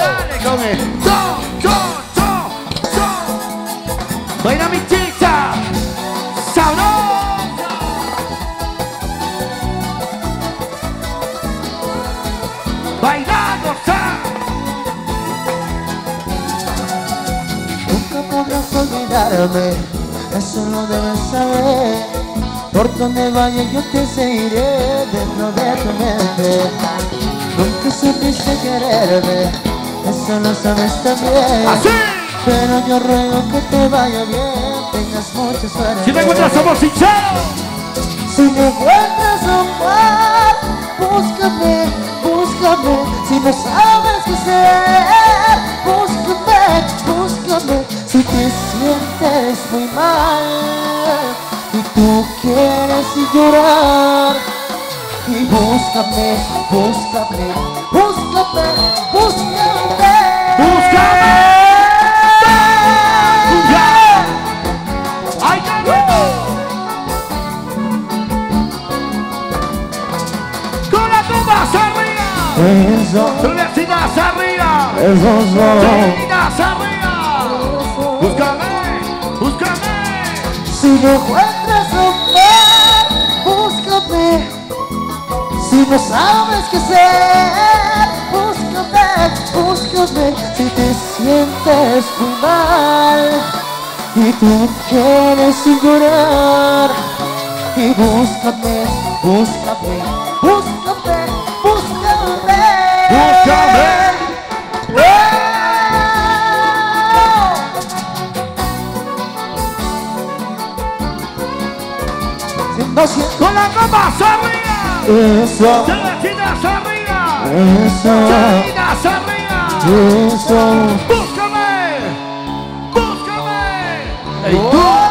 olvidarme, eso lo debes saber. Por donde vaya yo te seguiré dentro de tu mente. Nunca supiste quererme, eso lo sabes también. ¡Así! Pero yo ruego que te vaya bien, tengas mucha suerte. Si me encuentras, somos sinceros. Si me encuentras un par, búscame, búscame. Si no sabes qué hacer, búscame, búscame. Si te sientes muy mal y tú quieres llorar, y búscame, búscame, búscame, búscame. ¡Búscame! ¡Ay, qué bueno! ¡Con las copas arriba! Eso, ¡Cervecitas arriba! eso soy. ¡Cervecitas arriba! ¡Búscame! ¡Búscame! Si me encuentras un par, búscame. Si no sabes qué hacer, búscame, búscame. Si te sientes muy mal y tú quieres llorar, y búscame, búscame, búscame, búscame. ¡Búscame! Si no sientes ¡Con las copas arriba! eso, ¡Cervecitas arriba! eso, ¡Cervecitas arriba! eso. ¡Búscame! ¡Búscame! ¡Ey, tú! Oh,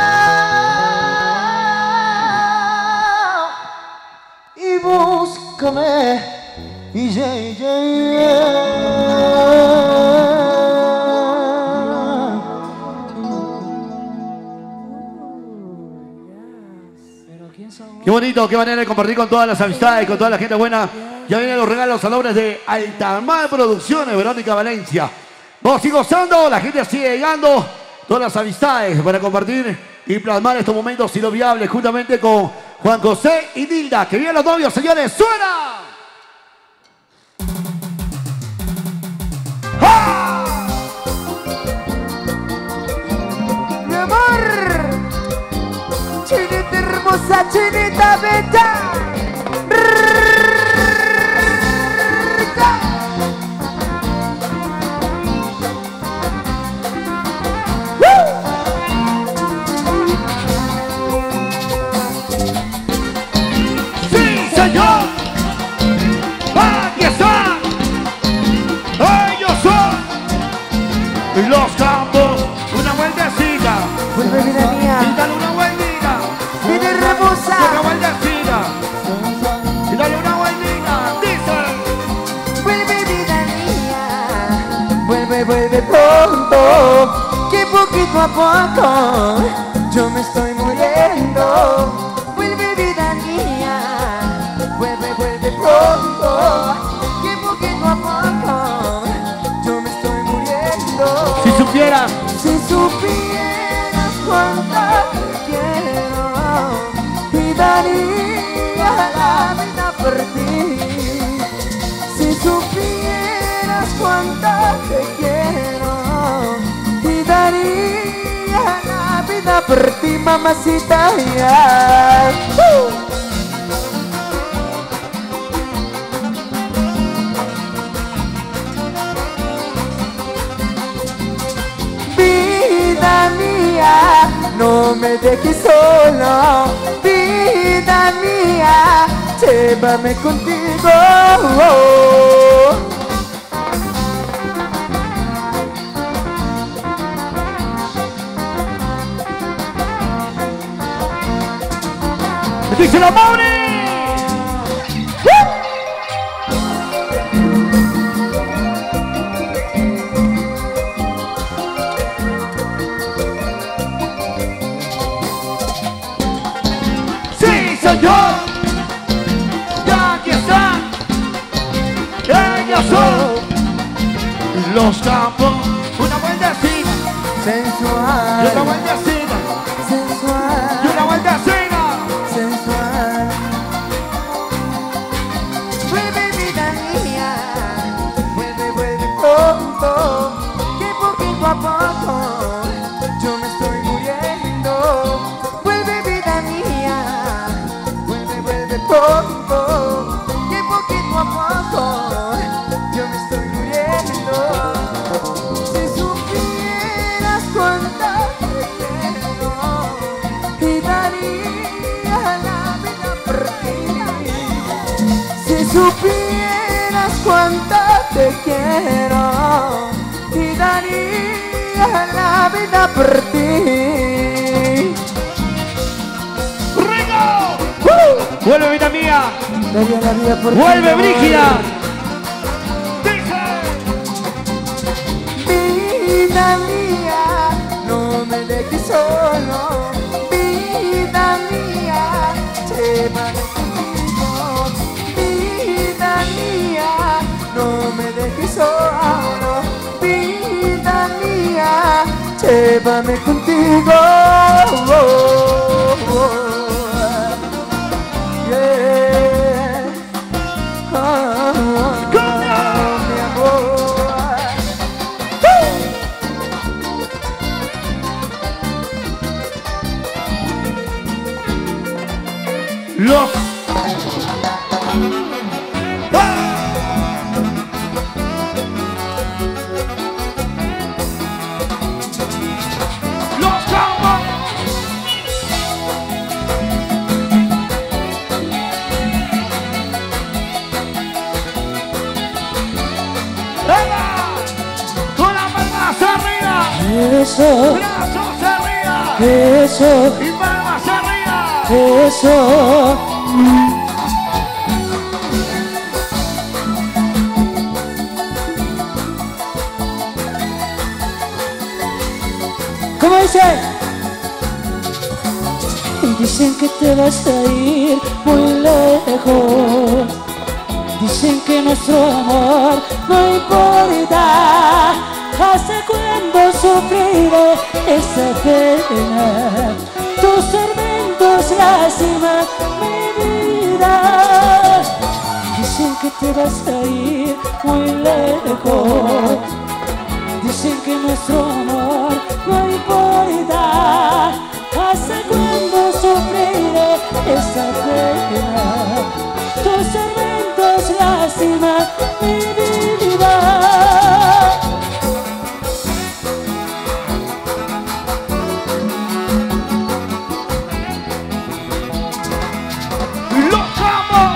y búscame, y yeah, yeah, yeah. Qué bonito, qué manera de compartir con todas las amistades, con toda la gente buena. Ya vienen los regalos a nombres de Altamar Producciones, Verónica Valencia. Vamos a ir gozando, la gente sigue llegando. Todas las amistades para compartir y plasmar estos momentos inolvidables juntamente con Juan José y Nilda. Que vienen los novios, señores, ¡suena! ¡Ja! Mi amor, chinita hermosa, chinita bella. ¡Sí, señor! ¡Aquí están! ¡Ellos son! Los campos, una vueltecita. Vuelve vida Y mía, dale una vueltita. vida Una hermosa. vueltecita. Y dale una vueltita. Dice. Vuelve vida mía, vuelve, vuelve pronto, que poquito a poco yo me estoy muriendo. Vuelve vida mía, vuelve, vuelve pronto, que poquito a poco yo me estoy muriendo. Si supieras. Si supieras cuánto te quiero y daría la vida por ti. Si supieras cuánto te quiero y daría la vida por ti, mamacita. Ya. ¡Uh! Vida mía, no me dejes solo. Vida mía, llévame contigo. Dice la Mauri. Sí, señor. Ya aquí están. Ellos son los campos. Una vueltecita. Y Sensual, otra vueltecita. Y sensual, una vueltecita. sensual. Vuelve vida mía, vuelve, vuelve pronto, que poquito a poco yo me estoy quiero y daría la vida por ti. ¡Rico! ¡Uh! ¡Vuelve, vida mía! Daría la vida por ti. ¡Vuelve, Brígida! Vida mía, no me dejes solo. Vida mía, llévame contigo. Vida mía, no me dejes solo. Vida mía, llévame contigo. Oh, oh, oh. Yeah. Oh, oh, oh, mi amor. Los Los Cambos. ¡Venga! Con las palmas arriba. Eso, Brazos arriba. eso, Y palmas arriba. eso. ¿Cómo dice? Dicen que te vas a ir muy lejos. Dicen que nuestro amor no importa. ¿Hasta cuándo sufriré esa pena? Tus tormentos lastiman mi vida. Dicen que te vas a ir muy lejos. Dicen que nuestro amor no importa. ¿Hasta cuándo sufriré esa pena? Tus tormentos lastiman mi vida. Los Cambos.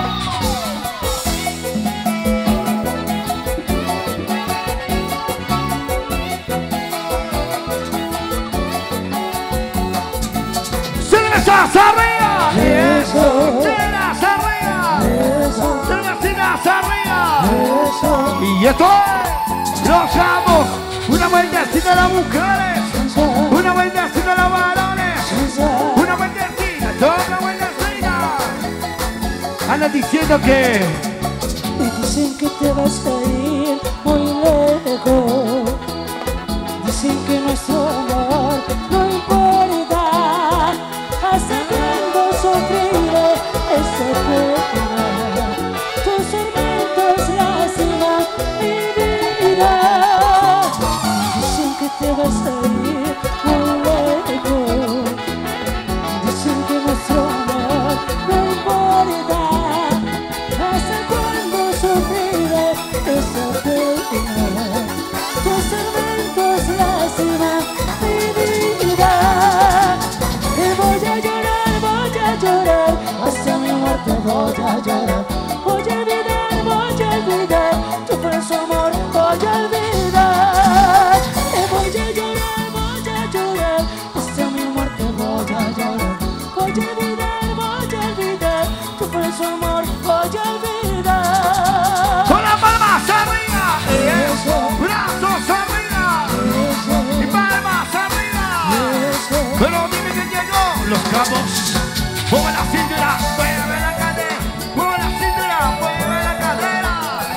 ¡Cervezas arriba! Eso, ¡Cervezas arriba! eso, ¡Cervecitas arriba! eso, Y esto es Los Cambos. Una vueltecita a las mujeres. eso, Una vueltecita a los varones. eso. Una vueltecita, otra vueltecita. Andan diciendo que Y dicen que te vas a ir muy lejos. Dicen que nuestro amor no importa. ¿Hasta cuándo sufriré esa pena? Tus tormentos lastiman mi vida. Dicen que te vas a ir muy lejos. Dicen que nuestro amor no importa. ¿Hasta cuándo sufriré esa pena? Tus tormentos lastiman mi vida. Y voy a llorar, voy a llorar, hasta mi muerte voy a llorar. Voy a olvidar, voy a olvidar, tu falso amor voy a olvidar. Y voy a llorar, voy a llorar, hasta mi muerte voy a llorar. Voy a olvidar, voy a olvidar, tu falso amor voy a olvidar. con las palmas arriba. Eso, Brazos arriba. eso, Y palmas arriba. eso. Pero dime que llegó. Los Cambos. Mueve la cintura, mueve la cadera. Mueve la cintura, mueve la cadera.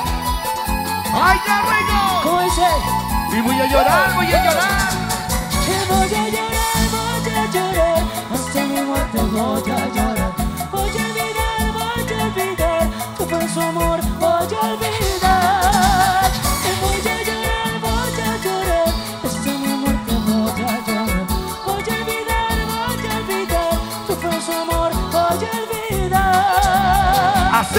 ¡Ay, qué rico! ¿Cómo dice? Y voy a llorar, voy a llorar. Que voy a llorar, voy a llorar, hasta mi muerte voy a llorar. Voy a olvidar, voy a olvidar, tu falso amor voy a olvidar. Que voy a llorar, voy a llorar, hasta mi muerte voy a llorar. Voy a olvidar, voy a olvidar, tu falso amor voy a olvidar. Así.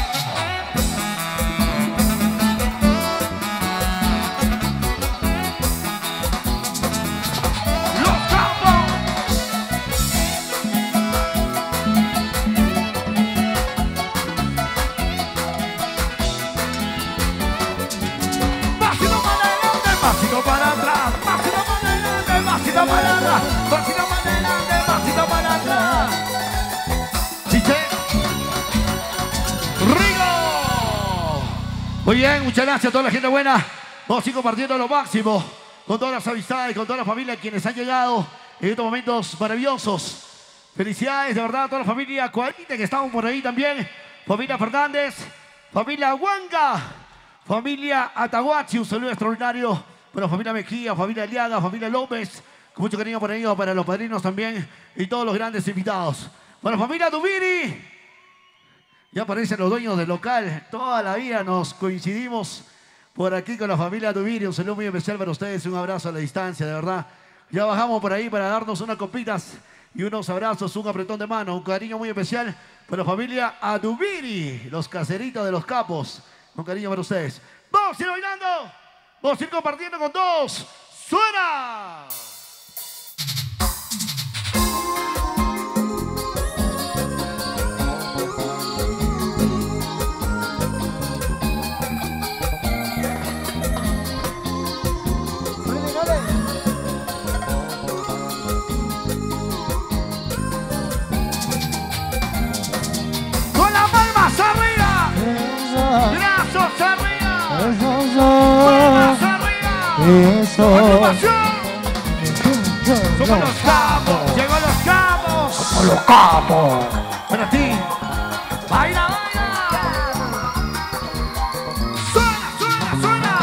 Los Cambos. Muy bien, muchas gracias a toda la gente buena. Vamos a ir compartiendo lo máximo con todas las amistades, con toda la familia quienes han llegado en estos momentos maravillosos. Felicidades de verdad a toda la familia Cuarita que estamos por ahí también. Familia Fernández, familia Huanga, familia Atahuachi, un saludo extraordinario para la familia Mejía, familia Aliaga, familia López. Con mucho cariño por ahí para los padrinos también y todos los grandes invitados. Para la familia Dubiri. Ya aparecen los dueños del local. Toda la vida nos coincidimos por aquí con la familia Dubiri. Un saludo muy especial para ustedes. Un abrazo a la distancia, de verdad. Ya bajamos por ahí para darnos unas copitas y unos abrazos, un apretón de mano. Un cariño muy especial para la familia Adubiri, los caseritos de los capos. Un cariño para ustedes. Vamos a ir bailando. Vamos a ir compartiendo con todos. ¡Suena! Brazos arriba. ¡Palmas arriba! Eso. ¡Activación! ¡Somos los capos! ¡Llegó los capos! ¡Somos los capos! Para ti. ¡Baila, baila! ¡Suena, suena, suena!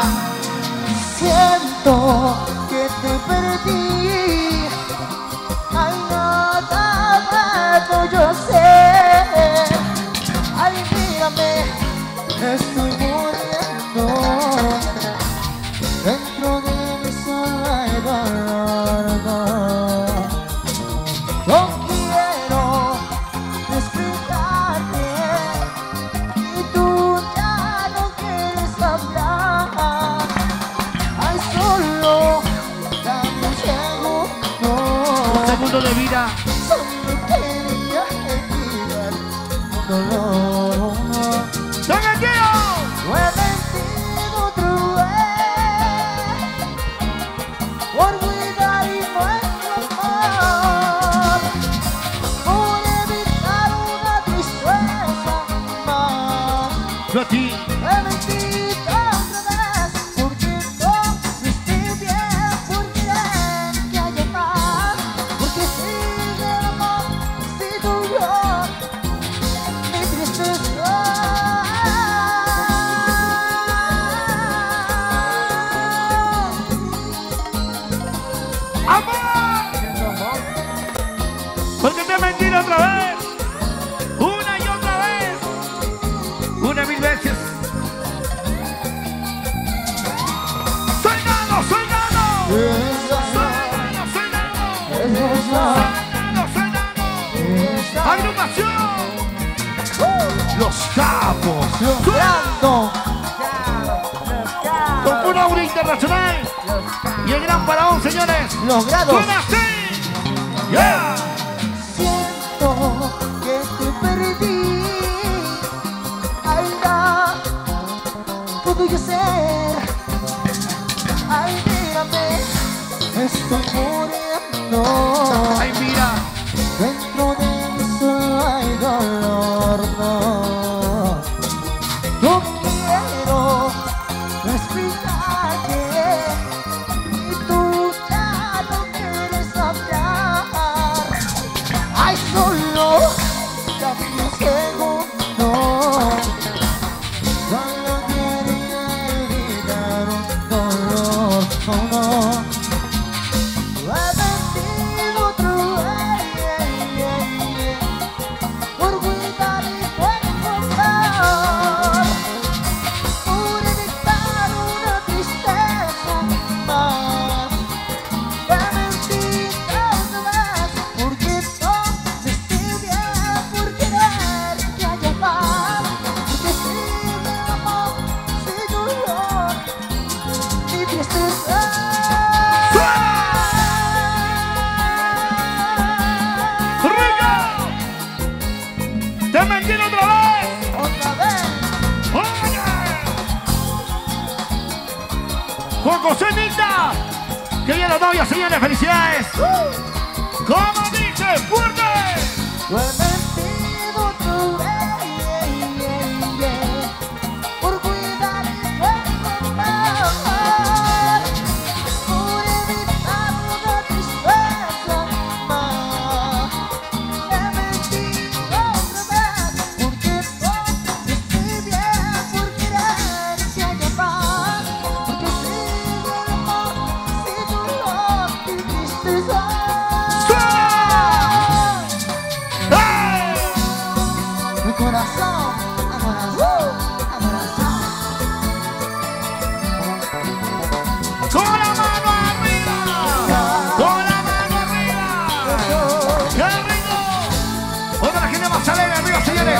Siento que te perdí. Ay, no, tampoco yo sé. Ay, mírame. Estoy muriendo dentro de mi soledad. Yo quiero explicarte y tú ya no quieres hablar. Ay, solo dame un segundo. Un segundo de vida. Solo quería olvidar un dolor. Lo he mentido otra vez por cuidar y nuestro amor, por evitar una tristeza más. Yo a ti. He mentido otra vez porque no estoy bien, porque quieren que haya más, porque sin el amor, sin dolor, mi tristeza. Porque te he mentido otra vez, una y otra vez, una y mil veces. ¡Soy Nano, soy Nano! ¡Soy Nano, soy Nano! ¡Soy Nano, soy Nano! ¡Agrupación! Los capos. Logrando Con pura aura internacional. Y el gran faraón, señores. los grados. ¡Suena así! ¡Yeah! Siento que te perdí. Ay, no puedo yo ser. Ay, mírame, estoy muriendo. ¡Ay, mira! Dentro de mi solo hay dolor. No. Yo quiero explicarte y tú ya no quieres hablar. Ay, solo dame un segundo. Solo quería evitar un dolor. Oh, no. Lo he mentido otra vez por cuidar mi cuerpo amor, por evitar una tristeza más. He mentido otra vez porque no estoy bien, por querer que haya paz, porque sin el amor, sin dolor, mi tristeza. ¡Te mentí otra vez! Otra vez. ¡Oye! Juan José Nita, que viene la novia, señores, felicidades. ¿Cómo dice? ¡Fuerte! Lo he mentido otra vez por cuidar corazón, a corazón, a corazón. Con la mano arriba, con la mano arriba. ¡Qué rico! Otra la gente más alegre arriba, señores.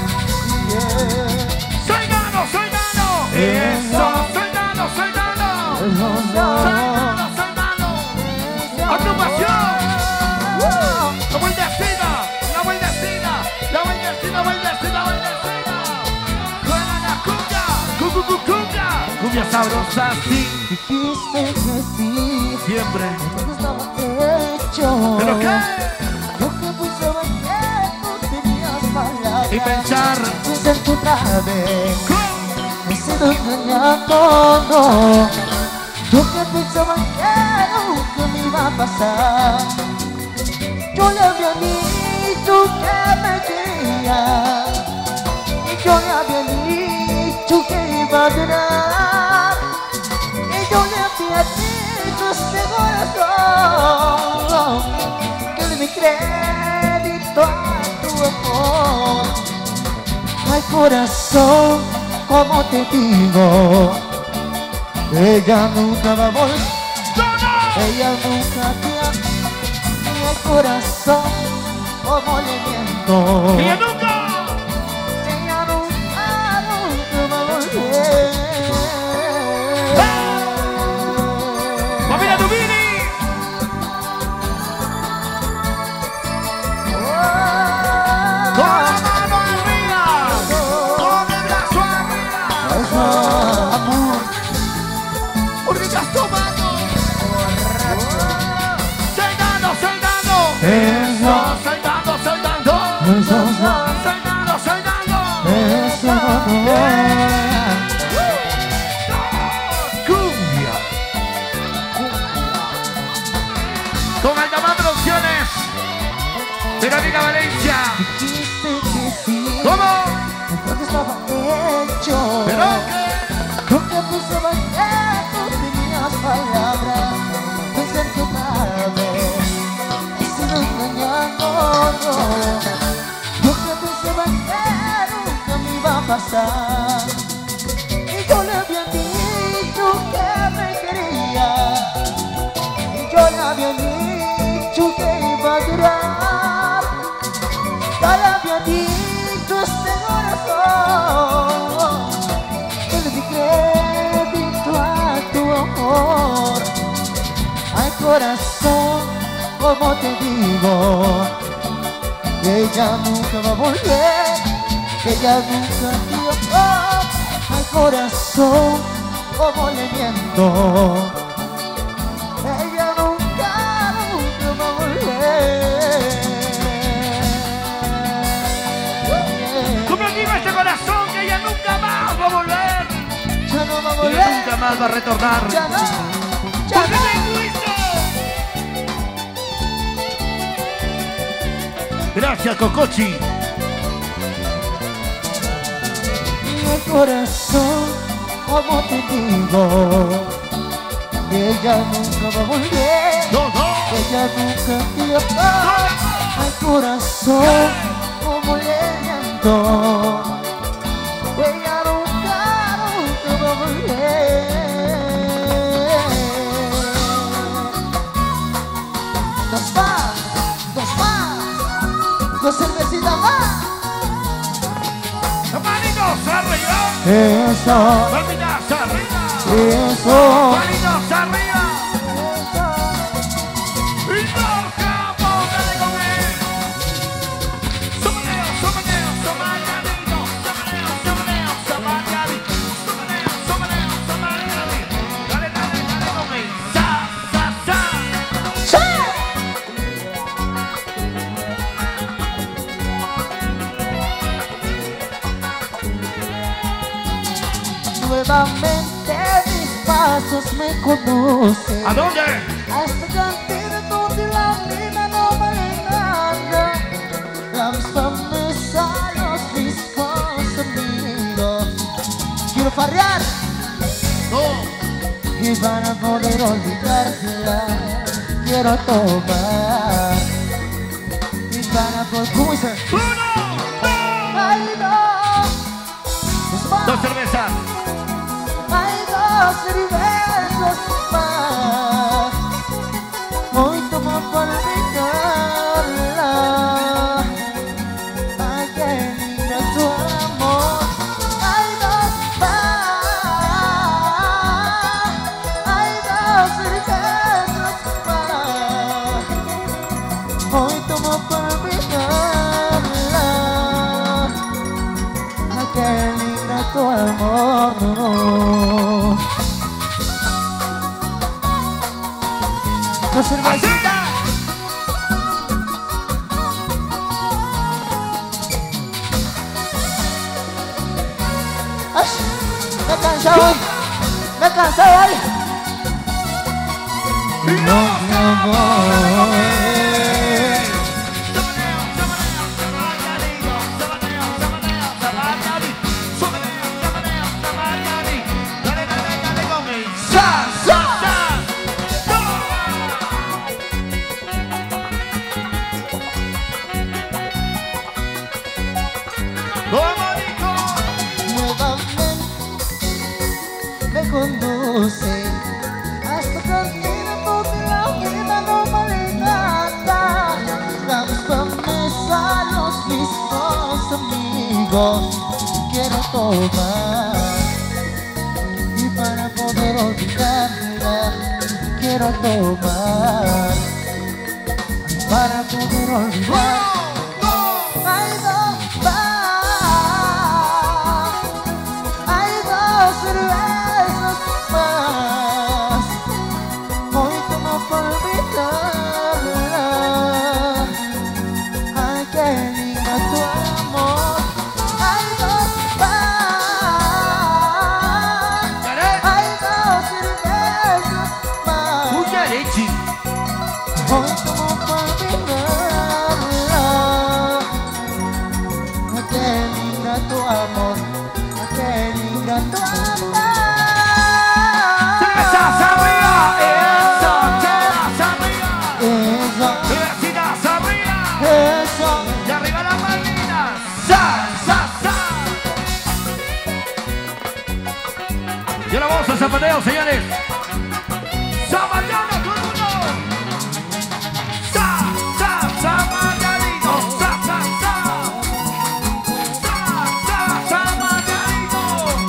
Soy Nano, soy Nano. Eso, soy Nano, soy Nano. Soy Nano, soy Nano. Ocupación. La vueltecita, la vueltecita, la vueltecita, vueltecita, vueltecita. Suena la cumbia, cu, cu, cu, cumbia. Cumbia sabrosa, sí. Dijiste que sí, Siempre. todo estaba hecho. ¿Pero qué? Yo que pensaba que tú tenías palabras. Y pensar. Pensar que otra vez ¿Cómo? me he sido engañado, no. Yo que pensaba que nunca me iba a pasar. Yo le había dicho que me quería y yo le había dicho que iba a durar. Y yo le había dicho este corazón que le di crédito a tu amor. Ay, corazón, como te digo, ella nunca va a volver, ella nunca te ha. Mi corazón, como le miento, ¡Ella nunca! ella nunca, nunca va a volver. ¡Familia Dubini! ¡Con la mano arriba! ¡Con el brazo arriba! Amor, ¡Porque estás tomando! ¡Soy Nano, soy Nano! eso, ¡Soy Nano, soy Nano! eso, ¡Soy Nano, soy Nano! eso, ¡Cumbia! Con Aldamar Producciones de la amiga Valencia. dijiste que sí, ¿Cómo? todo estaba hecho. ¿Pero qué? Yo que pensaba que tú tenías palabras, pensar que otra vez he sido engañado, no. Yo que pensaba que nunca me iba a pasar. Y yo le había dicho que me quería, y yo le había dicho que iba a durar. Ya le había dicho este corazón que le di crédito a tu amor. Ay, corazón, como te digo, que ella nunca va a volver, que ella nunca te amó. Ay, corazón, como le miento, ella nunca, nunca va a volver. Como digo este corazón que ella nunca más va a volver. Ya no va a Y volver. ella nunca más va a retornar. Ya no, ya ¡Porque no. tengo esto! Gracias, Cocochi. Mi corazón, como te digo, que ella nunca va a volver, No, no. que ella nunca te amó. Ay, corazón, como le miento, que ella nunca, nunca va a volver. Dos más, dos más, dos cervecitas más. ¡Manitos arriba! Eso, ¡Palmitas arriba! eso. ¡Manitos arriba! ¡Y nos vamos! ¡Dale con él! ¡Somaneo, somaneo, somaneo! ¡Somaneo, somaneo, somaneo! ¡Somaneo, somaneo, somaneo! ¡Dale, dale, dale con él! ¡Sa, sa, sa! Nuevamente mis pasos me conducen ¿A dónde? a esta cantina donde la vida no vale nada. La misma mesa, los discos amigos. Quiero farrear No. y para poder olvidarla quiero tomar. Y para poder... ¿Cómo dice? ¡Uno, dos! Ay, Hay dos. Dos cervezas. Hay dos cervezas más. Hoy tomo para olvidarla. Ay, qué lindo tu amor. Hay dos más. Hay dos cervezas más. Hoy tomo para olvidarla. Ay, qué lindo tu amor. Dos cervecitas. Ay, me cansa hoy. Me cansa hoy. No, no voy. Me conduce hasta cantina porque la vida no vale nada. La misma mesa, los mismos amigos quiero tomar. Y para poder olvidarla quiero tomar. Para poder olvidar. Hay dos más. Hay dos cervezas más. Hoy tomo para olvidarla. Ay, qué lindo tu amor. Hay dos más. Hay dos cervezas más. Hoy tomo para olvidarla. Ay, qué lindo tu amor. Ay, qué lindo tu amor. ¡Cervezas arriba! ¡Eso! ¡Cervezas arriba! Eso, ¡Cervecitas arriba! eso. ¡Y arriba las Malvinas! ¡Sa, sa, sa! Y ahora vamos al zapateo, señores. ¡Zapateando todo el mundo! ¡Sa, sa, zapateadito! ¡Sa, sa, sa! ¡Sa, sa, zapateadito!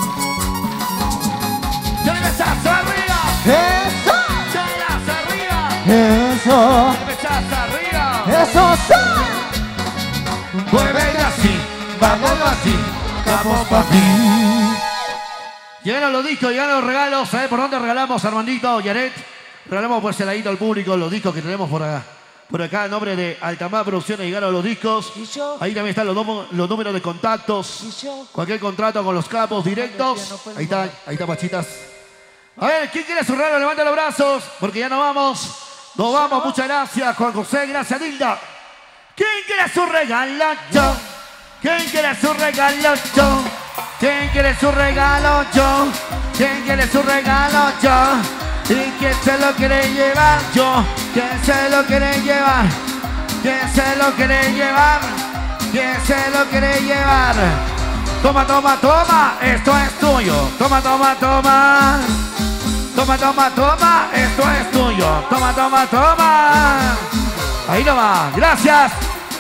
¡Cervezas arriba! Eso, ¡Cervezas arriba! eso, ¡Cervezas arriba! eso, sí. Muévete así, vamos así, vamos pa' ti. Llegaron los discos, llegaron los regalos. ¿Sabés por dónde regalamos, Armandito, Yaret? Regalamos por ese ladito al público los discos que tenemos por acá. Por acá, en nombre de Altamar Producciones, llegaron los discos. ¿Y yo? Ahí también están los, num- los números de contactos. ¿Y yo? Cualquier contrato con los capos directos. Ahí está, ahí está, Pachitas. A ver, ¿quién quiere su regalo? Levanta los brazos, porque ya nos vamos. Nos vamos, muchas gracias, Juan José, gracias, Dilda. ¿Quién quiere su regalo? Yo. ¿Quién quiere su regalo? Yo. ¿Quién quiere su regalo? Yo. ¿Quién quiere su regalo? Yo. ¿Y quién se lo quiere llevar? Yo. ¿Quién se lo quiere llevar? ¿Quién se lo quiere llevar? ¿Quién se lo quiere llevar? Toma, toma, toma, esto es tuyo. Toma, toma, toma. Toma, toma, toma, esto es tuyo. Toma, toma, toma. Ahí nomás, gracias.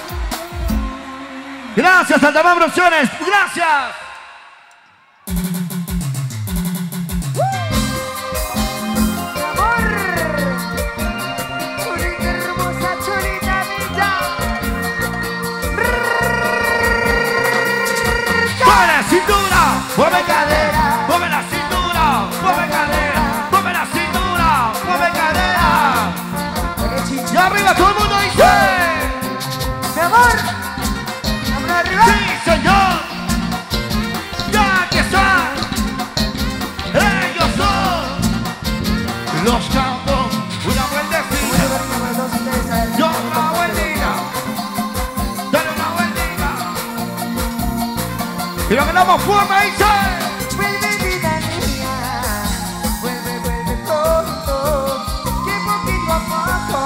Gracias, Altamar Producciones, gracias. Chulita hermosa, chulita bella. Mueve la cintura, mueve cadera, mueve la cintura, mueve cadera, mueve la cintura, mueve cadera. Y arriba todo el mundo dice. Mi amor, vamos arriba. Sí, señor. Ya que están. Ellos son los campos. Una vueltecita. Yo una vueltita. Dale una vueltita. Y lo que damos fuerte dice. Vuelve vida mía, vuelve, vuelve pronto, que poquito a poco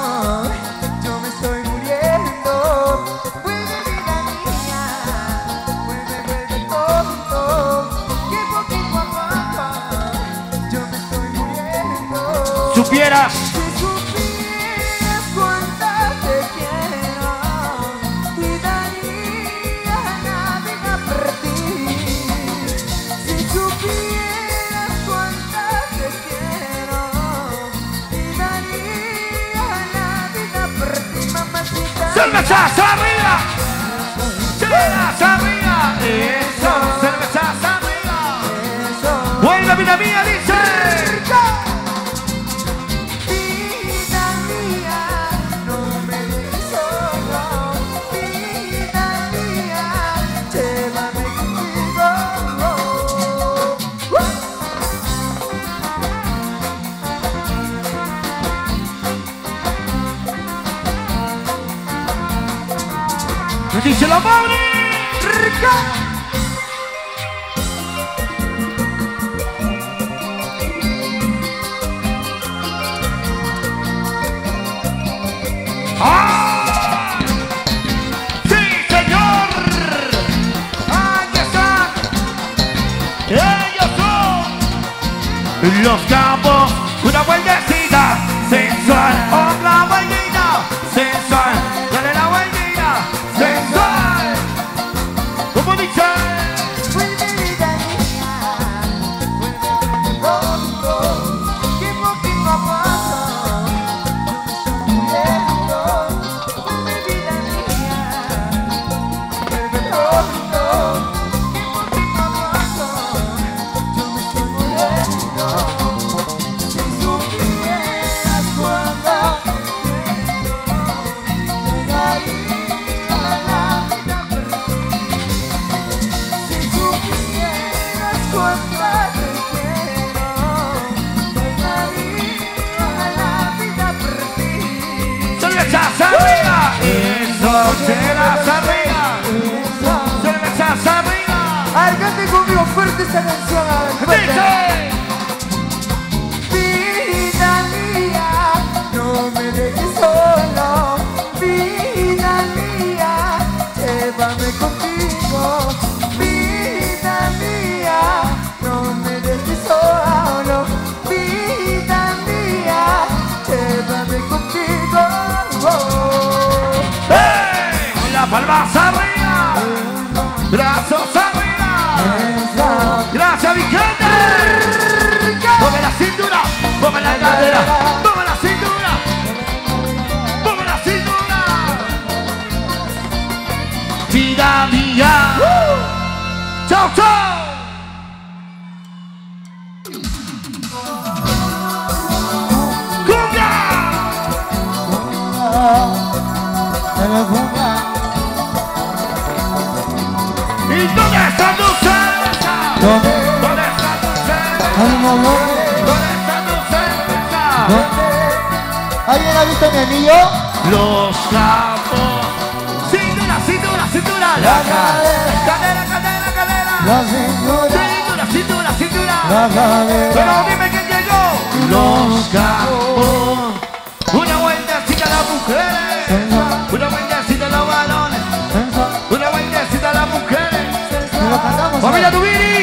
yo me estoy muriendo. Vuelve vida mía, vuelve, supieras. Si supieras cuánto te quiero y daría la vida por ti. Si supieras cuánto te quiero y daría la vida por ti, mamacita. ¡Cervezas arriba! ¡Cervezas arriba! ¡Eso! ¡Cervezas arriba! ¡Vuelve, vida mía, dice! Vida mía, no me dejes solo. Vida mía, llévame contigo. ¡Me dice la madre! ¡Ah! ¡Sí, señor! ¡Ahí están! ¡Ellos son los campos! Una vueltecita sensual, otra vueltita sensual, dale la vueltita sensual. ¿Cómo dice? Vuelve vida mía, vuelve contigo, que poquito a poco yo me estoy muriendo. Vuelve vida mía, vuelve contigo, que poquito a poco yo me estoy muriendo. Si supieras cuánto te daría la vida por ti. Si supieras cuánto te quiero, te daría la vida por ti. ¡Cervezas arriba! ¡Eso! ¡Cervezas arriba! ¡Cervezas arriba! A ver, cante conmigo fuerte esta canción, a ver, fuerte. ¡Dice! Vida mía, no me dejes solo. Vida mía, llévame contigo. Vida mía, no me dejes solo. Vida mía, llévame contigo. ¡Hey! Con las palmas arriba, brazos arriba. Gracias, Vicente. Mueve la cintura, mueve la cadera, mueve la cintura, mueve la cintura. Vida mía. Chao, chao. ¡Cumbia! ¿Y dónde está tu cerveza? ¿Dónde? ¿Dónde está tu cerveza? ¿Dónde? ¿Dónde está tu cerveza? ¿Alguien ha visto mi anillo? Los campos. Cintura, cintura, cintura. La cadera, cadera, cadera, cadera. La cintura, Cintura, cintura, cintura. la cadera. Pero dime quién llegó. Los campos. Una vueltecita a las mujeres. Una vueltecita a los varones. Una vueltecita a las mujeres. Lo cantamos. ¡Familia Tubiri!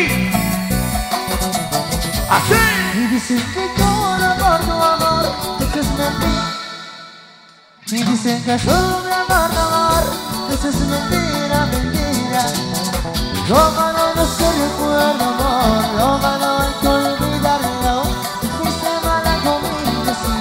¡Así! Y dicen que lloro por tu amor, eso es mentira. Y dicen que sufre por tu amor, eso es mentira, mentira. Lo malo no se recuerda, amor, lo malo hay que olvidarlo. Fuiste mala conmigo, sí.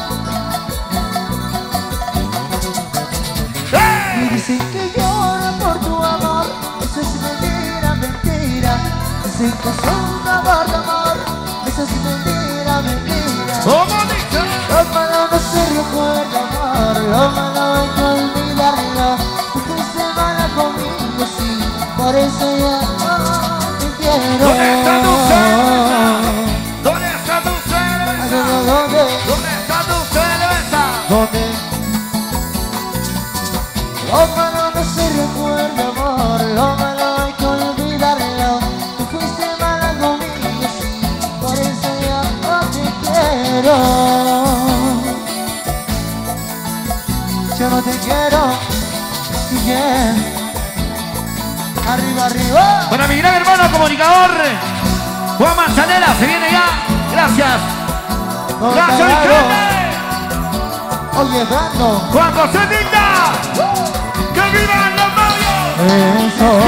Y ¡Hey! dicen que lloro por tu amor, eso es mentira, mentira. Dicen que sufre por tu amor, eso es mentira, mentira. ¿Cómo dice? Lo malo no se recuerda, amor, lo malo hay que olvidarlo. Tú fuiste mala conmigo, sí, por eso ya no te quiero. ¿Dónde está tu cerveza? ¿Dónde está tu cerveza? ¿Dónde? ¿Dónde está tu cerveza? ¿Dónde? Lo malo no se recuerda, amor, lo malo hay que olvidarlo. Tú fuiste mala conmigo, sí, por eso ya no te quiero. Yo no te quiero, yeah. Arriba, arriba. Para mi gran hermano comunicador, Juan Manzanera, se viene ya. Gracias. No te ¡Gracias, hago. Jaime! Oye, Brando. ¡Juan José Tinta! ¡Que vivan los novios! Eso.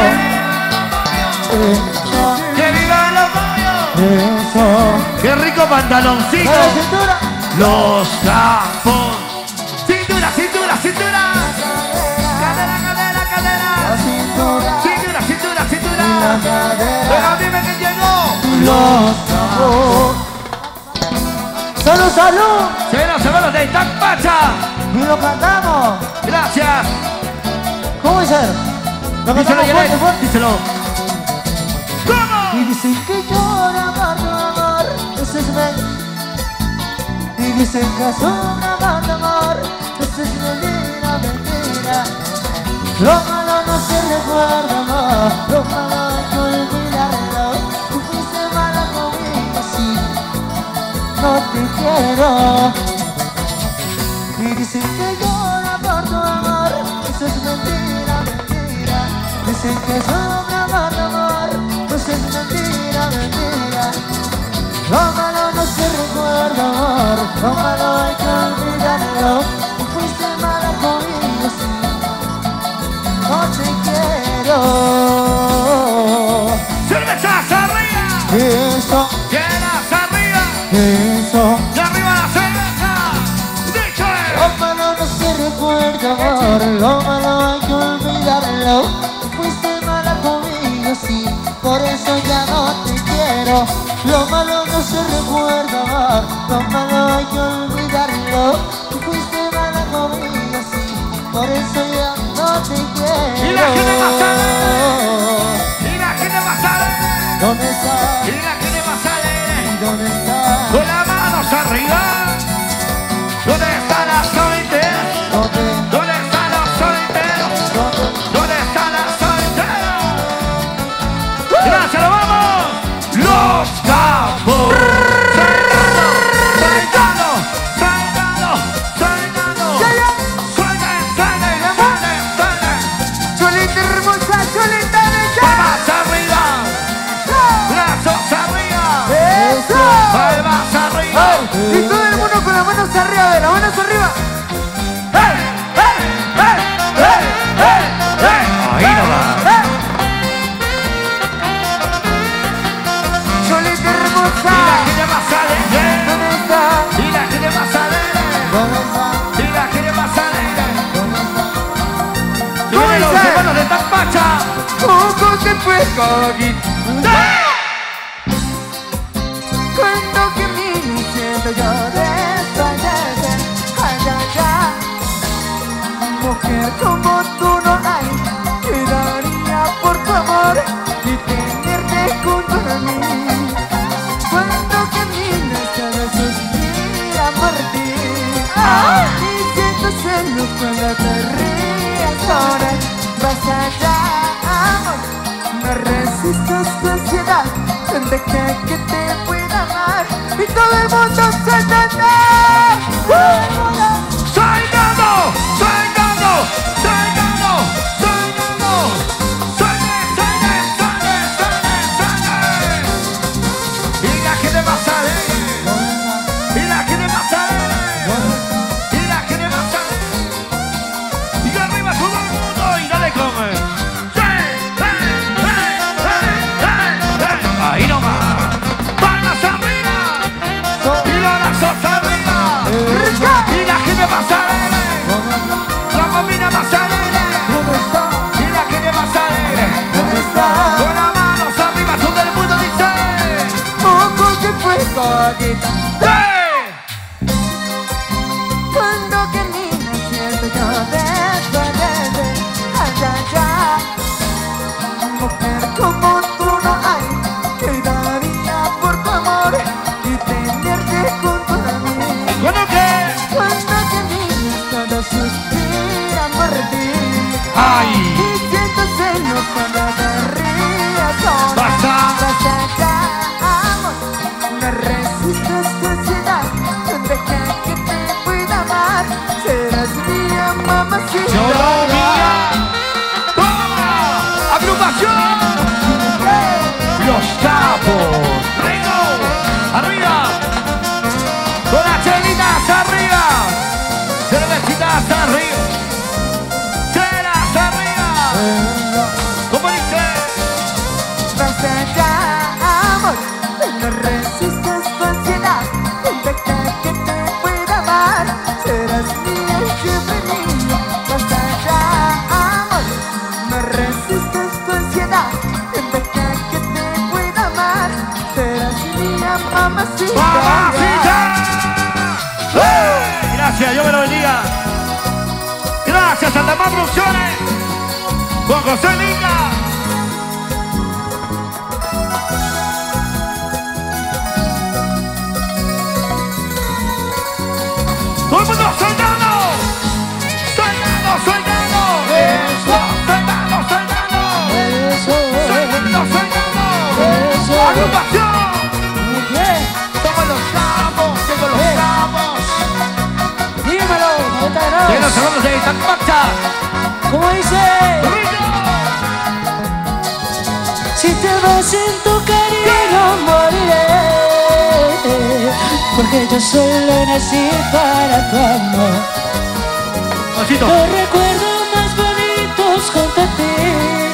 ¡Que vivan los novios! Eso. ¡Qué rico pantaloncito! ¡La cintura! Los capos. ¡Cintura, cintura, cintura! ¡Cadera, cadera, La cadera! cintura. ¡Cintura, cintura, Y la cintura! cadera. ¡Pero dime que llegó! Los cabos. ¡Salud, salud! ¡Señoras y señores de Tampacha! Y lo cantamos. ¡Gracias! ¿Cómo es ser? Lo Díselo, cantamos fuerte, Yaret, fuerte. díselo. Y ¿Cómo? dicen que llora amor, amor, eso es mentira. Y dicen que sobra amor, amor, eso es mentira, mentira. Lo malo no se recuerda, amor, lo malo hay que olvidarlo. Tú fuiste mala conmigo, sí, no te quiero. Y dicen que llora por tu amor, eso es mentira, mentira. Dicen que sobra amor, amor, eso es mentira, mentira. Lo malo no se recuerda, amor, lo malo hay que olvidarlo. Tú fuiste mala conmigo, sí, no te quiero. ¡Cervezas arriba! Eso, ¡Llenas arriba! eso. ¡Y arriba la cerveza! ¡Dicho Lo es! malo no se recuerda, amor, lo malo hay que olvidarlo. Tú fuiste mala conmigo, sí, por eso ya no te quiero. Lo malo no se recuerda, amor, lo malo hay que olvidarlo. Tú fuiste mala conmigo, sí, por eso ya no te quiero. Y la gente más alegre. ¡Y la gente más alegre! ¿Dónde está? ¡Y la gente más alegre! ¿Dónde está? ¡Con las manos arriba! ¿Dónde están las solteras? ¿Dónde? ¿Dónde están los solteros? ¿Dónde? ¿Dónde están las solteras? ¡Gracias, nos vamos! ¡Los capos! ¡Saltando! ¡Saltando! ¡Saltando! ¡Suelten, suelten, suelten, suelten! Cholita hermosa, cholita bella. ¡Palmas arriba! ¡Brazos arriba! Eso. ¡Palmas arriba! Y todo el mundo con las manos arriba, de las manos arriba. ¡Hey! ¡Hey! ¡Hey! ¡Hey! ¡Hey! ¡Hey! Ahí nomás. Cholita Y la hermosa. gente más alegre. ¿Dónde está? Y la gente más alegre. ¿Dónde está? Y la gente más alegre. ¿Dónde está? Y vienen los dice? hermanos de Tampacha. Poco se fue aquí. Cuento que mi siento yo desfallece. Ay, ay, ay. Mujer como tú no hay. Que daría por tu amor y tenerte junto a mí. Cuento que mi deseo suspira por ti. Y siento celos cuando te ríes ahora. Vas allá, amor. No resistas tu ansiedad. Deja que te pueda amar. Y todo el mundo se tendrá. ¡Salgando! ¡Salgando! ¡Salgando! ¡Salgando! ¡Salgan, salgan, salgan, salgan, salgan! Y la gente más alegre. Y la gente más alegre. Y la gente más alegre. Y arriba todo el mundo y dale come. Ahí nomás. Palmas arriba. Y los brazos arriba. Y la gente quites tu ansiedad, deja que te pueda amar. Serás mía, mamacita. ¡Mamacita! ¡Eh! Gracias, Dios me lo bendiga. Gracias, Santa Mar Producciones. Juan José Linga. ¡Todo el mundo soñando! ¡Soñando, soñando! ¡Eso! ¡Soñando, soñando! Eso, ¡Soñando, soñando! eso. ¡Agrupación! Bien, ¡Somos los cabos! ¡Somos los Eh. cabos! dímelo, noventa ¡De grados. los segundos de Itacuacha! ¿Cómo dice? Si te vas en tu cariño moriré, porque yo solo nací para tu amor. Osito. Los recuerdos más bonitos junto a ti,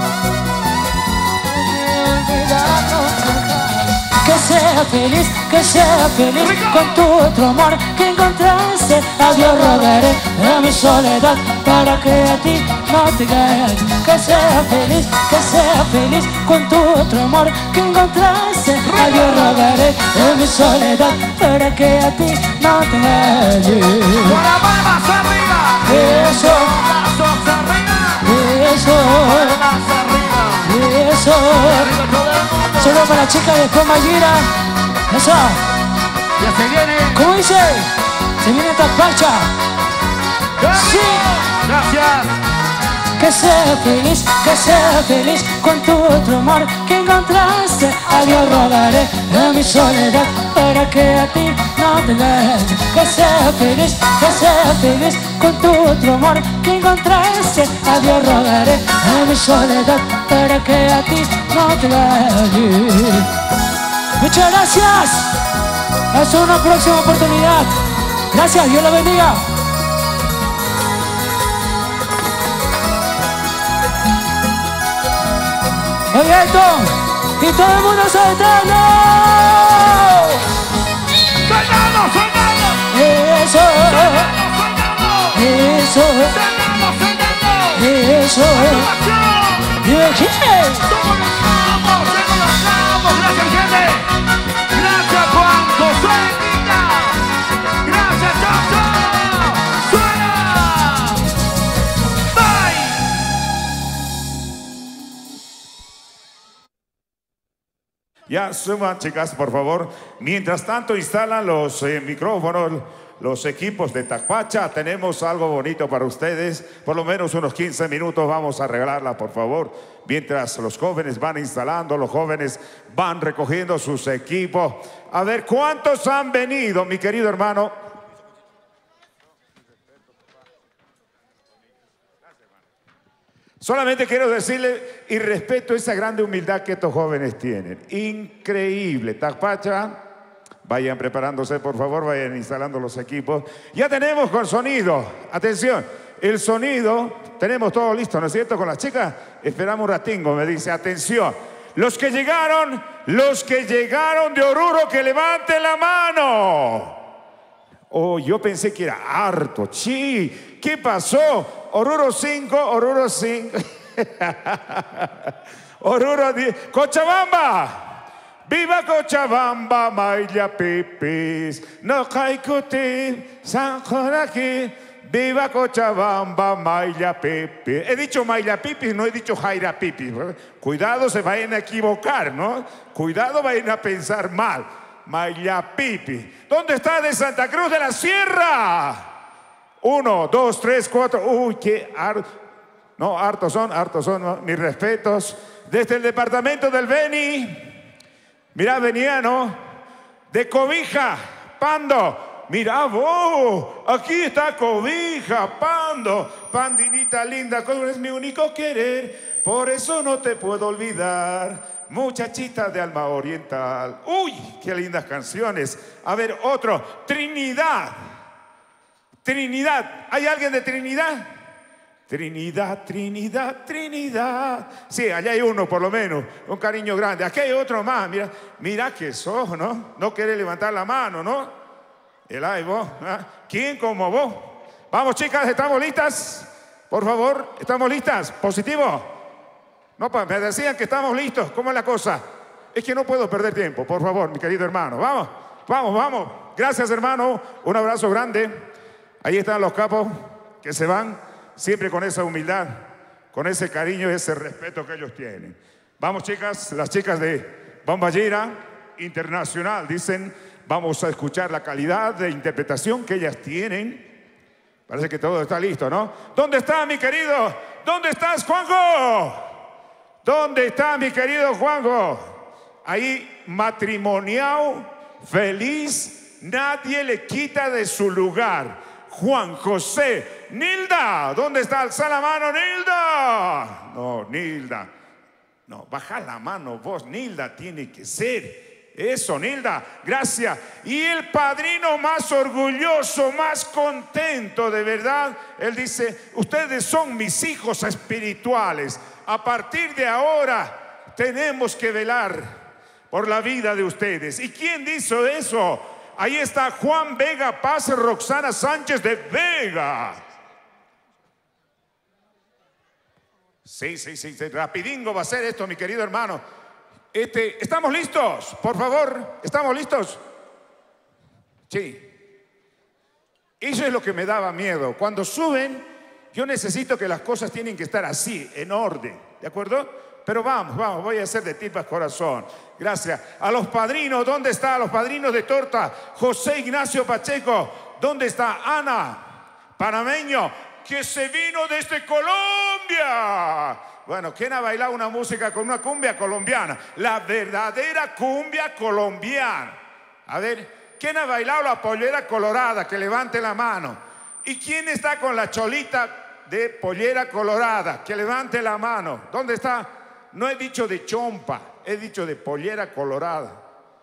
que sea feliz, que sea feliz con tu otro amor que encontraste. A Dios rogaré a mi soledad para que a ti no te engañe. Que sea feliz, que sea feliz con tu otro amor que encontraste. A Dios rogaré a mi soledad para que a ti no te engañe. ¡Con las palmas arriba! Eso, ¡Brazos arriba! eso, ¡Palmas arriba! eso. ¡Arriba todo el mundo! Solo para la chica de Comayira. Eso. ¡Ya se viene! ¿Cómo dice? Se viene Tapacha. Sí. ¡Gracias! Que sea feliz, que sea feliz con tu otro amor que encontraste. A Dios rogaré a mi soledad para que a ti no te engañe. Que sea feliz, que sea feliz con tu otro amor que encontraste. A Dios rogaré a mi soledad para que a ti no te engañe. Muchas gracias. Hasta una próxima oportunidad. Gracias, Dios la bendiga. Oye, esto, y todo el mundo saltando. ¡Soñando, soñando! Eso, ¡Soñando, eso, soñando! ¡Soñando! eso. ¡Acción! ¿Y de qué? ¡Somos los cabos! ¡Somos los cabos! ¡Gracias, gente! ¡Gracias, Juan José Linga! ¡Gracias, Chacha! ¡Suena! ¡Bye! Ya suman, chicas, por favor. Mientras tanto, instalan los eh, micrófonos, los equipos de Tapacha. Tenemos algo bonito para ustedes. Por lo menos unos quince minutos vamos a regalarla, por favor. Mientras los jóvenes van instalando, los jóvenes van recogiendo sus equipos. A ver, ¿cuántos han venido, mi querido hermano? Solamente quiero decirle y respeto esa grande humildad que estos jóvenes tienen. Increíble. Tapacha, vayan preparándose, por favor, vayan instalando los equipos. Ya tenemos con sonido. Atención, el sonido, tenemos todo listo, ¿no es cierto? Con las chicas, esperamos un ratingo, me dice. Atención, los que llegaron, los que llegaron de Oruro, que levanten la mano. Oh, yo pensé que era harto. Sí, ¿qué pasó? Oruro cinco, Oruro cinco. Oruro diez. Cochabamba. Viva Cochabamba, Maya Pipis. No Caicuti, San Joraki. Viva Cochabamba, Maya Pipis. He dicho Maya Pipis, no he dicho Jaira Pipis. Cuidado, se vayan a equivocar, ¿no? Cuidado, vayan a pensar mal. Maya Pipis. ¿Dónde está de Santa Cruz de la Sierra? Uno, dos, tres, cuatro. Uy, qué harto. No, hartos son, hartos son. ¿No? Mis respetos. Desde el departamento del Beni. Mira, venía, ¿no? De Cobija, Pando. Mira vos, aquí está Cobija, Pando. Pandinita linda, como es mi único querer. Por eso no te puedo olvidar. Muchachita de alma oriental. Uy, qué lindas canciones. A ver, otro. Trinidad. Trinidad. ¿Hay alguien de Trinidad? Trinidad, Trinidad, Trinidad. Sí, allá hay uno por lo menos. Un cariño grande. Aquí hay otro más. Mira, mira que sos, ¿no? No quiere levantar la mano, ¿no? El ay, vos. ¿Ah? ¿Quién como vos? Vamos, chicas, ¿estamos listas? Por favor, ¿estamos listas? Positivo. No, pa, me decían que estamos listos. ¿Cómo es la cosa? Es que no puedo perder tiempo, por favor, mi querido hermano. Vamos, vamos, vamos. Gracias, hermano. Un abrazo grande. Ahí están los capos que se van siempre con esa humildad, con ese cariño y ese respeto que ellos tienen. Vamos, chicas, las chicas de Bomba Gira Internacional dicen, vamos a escuchar la calidad de interpretación que ellas tienen. Parece que todo está listo, ¿no? ¿Dónde está, mi querido? ¿Dónde estás, Juanjo? ¿Dónde está, mi querido Juanjo? Ahí, matrimonial, feliz, nadie le quita de su lugar. Juan José. Nilda, ¿dónde está? Alza la mano, Nilda. No, Nilda. No, baja la mano vos, Nilda, tiene que ser. Eso, Nilda, gracias. Y el padrino más orgulloso, más contento, de verdad, él dice, ustedes son mis hijos espirituales. A partir de ahora tenemos que velar por la vida de ustedes. ¿Y quién hizo eso? Ahí está Juan Vega Paz, Roxana Sánchez de Vega. Sí, sí, sí, sí, rapidingo va a ser esto, mi querido hermano. Este, ¿estamos listos? Por favor, ¿estamos listos? Sí. Eso es lo que me daba miedo. Cuando suben, yo necesito que las cosas tienen que estar así, en orden, ¿de acuerdo? Pero vamos, vamos, voy a hacer de tipas corazón. Gracias. A los padrinos, ¿dónde están los padrinos de torta? José Ignacio Pacheco, ¿dónde está? Ana, panameño, que se vino desde Colombia. Bueno, ¿quién ha bailado una música con una cumbia colombiana? La verdadera cumbia colombiana. A ver, ¿quién ha bailado la pollera colorada? Que levante la mano. ¿Y quién está con la cholita de pollera colorada? Que levante la mano. ¿Dónde está? No he dicho de chompa, he dicho de pollera colorada.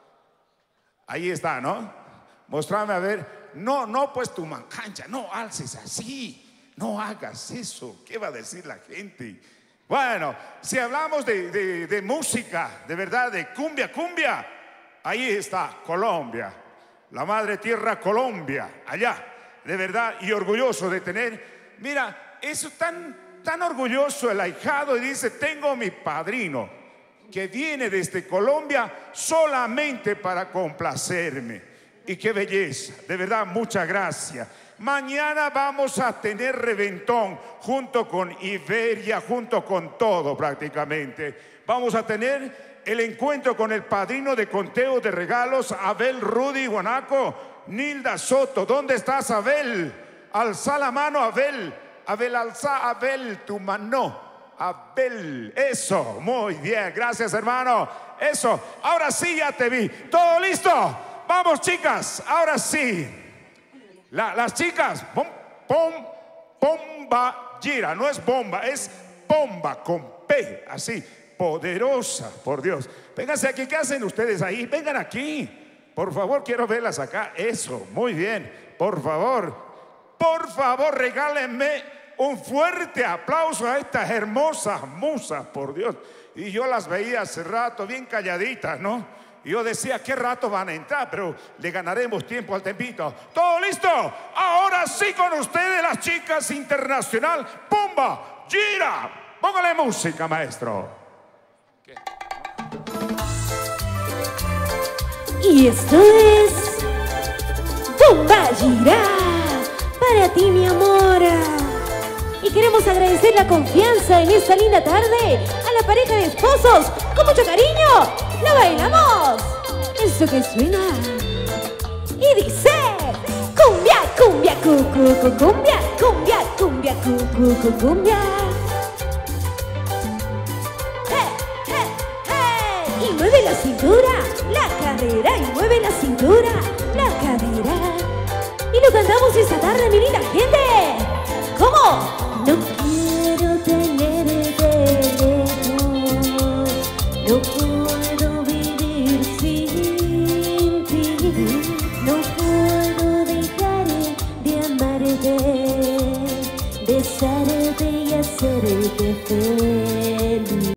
Ahí está, ¿no? Mostrame a ver. No, no, pues tu mancancha, no alces así. No hagas eso. ¿Qué va a decir la gente? Bueno, si hablamos de, de, de música, de verdad, de cumbia, cumbia, ahí está Colombia, la madre tierra Colombia, allá, de verdad, y orgulloso de tener, mira, eso tan, tan orgulloso el ahijado, y dice, tengo mi padrino, que viene desde Colombia solamente para complacerme, y qué belleza, de verdad, muchas gracias. Mañana vamos a tener reventón junto con Iberia, junto con todo prácticamente. Vamos a tener el encuentro con el padrino de conteo de regalos, Abel Rudy Guanaco, Nilda Soto. ¿Dónde estás, Abel? Alza la mano, Abel. Abel, alza, Abel, tu mano. Abel, eso, muy bien, gracias, hermano. Eso, ahora sí ya te vi. ¿Todo listo? Vamos, chicas, ahora sí. La, las chicas, pom, pom, bomba gira, no es bomba, es bomba con P, así, poderosa, por Dios. Vénganse aquí, ¿qué hacen ustedes ahí? Vengan aquí, por favor, quiero verlas acá. Eso, muy bien, por favor, por favor, regálenme un fuerte aplauso a estas hermosas musas, por Dios. Y yo las veía hace rato bien calladitas, ¿no? Y yo decía, ¿qué rato van a entrar? Pero le ganaremos tiempo al tempito. ¿Todo listo? Ahora sí con ustedes las chicas internacional. ¡Bomba! ¡Gira! Póngale música, maestro. ¿Qué? Y esto es Bomba Gira para ti, mi amor. Y queremos agradecer la confianza en esta linda tarde a la pareja de esposos. Con mucho cariño, ¡la bailamos! Eso que suena y dice: cumbia, cumbia, cu, cu, cu, cumbia, cumbia, cumbia, cu, cu, cu, cumbia. ¡Hey, hey, hey! Y mueve la cintura, la cadera, y mueve la cintura, la cadera. Y lo cantamos esta tarde, mi linda gente. ¿Cómo? No quiero tenerte lejos, no puedo vivir sin ti, no puedo dejar de amarte, besarte y hacerte feliz.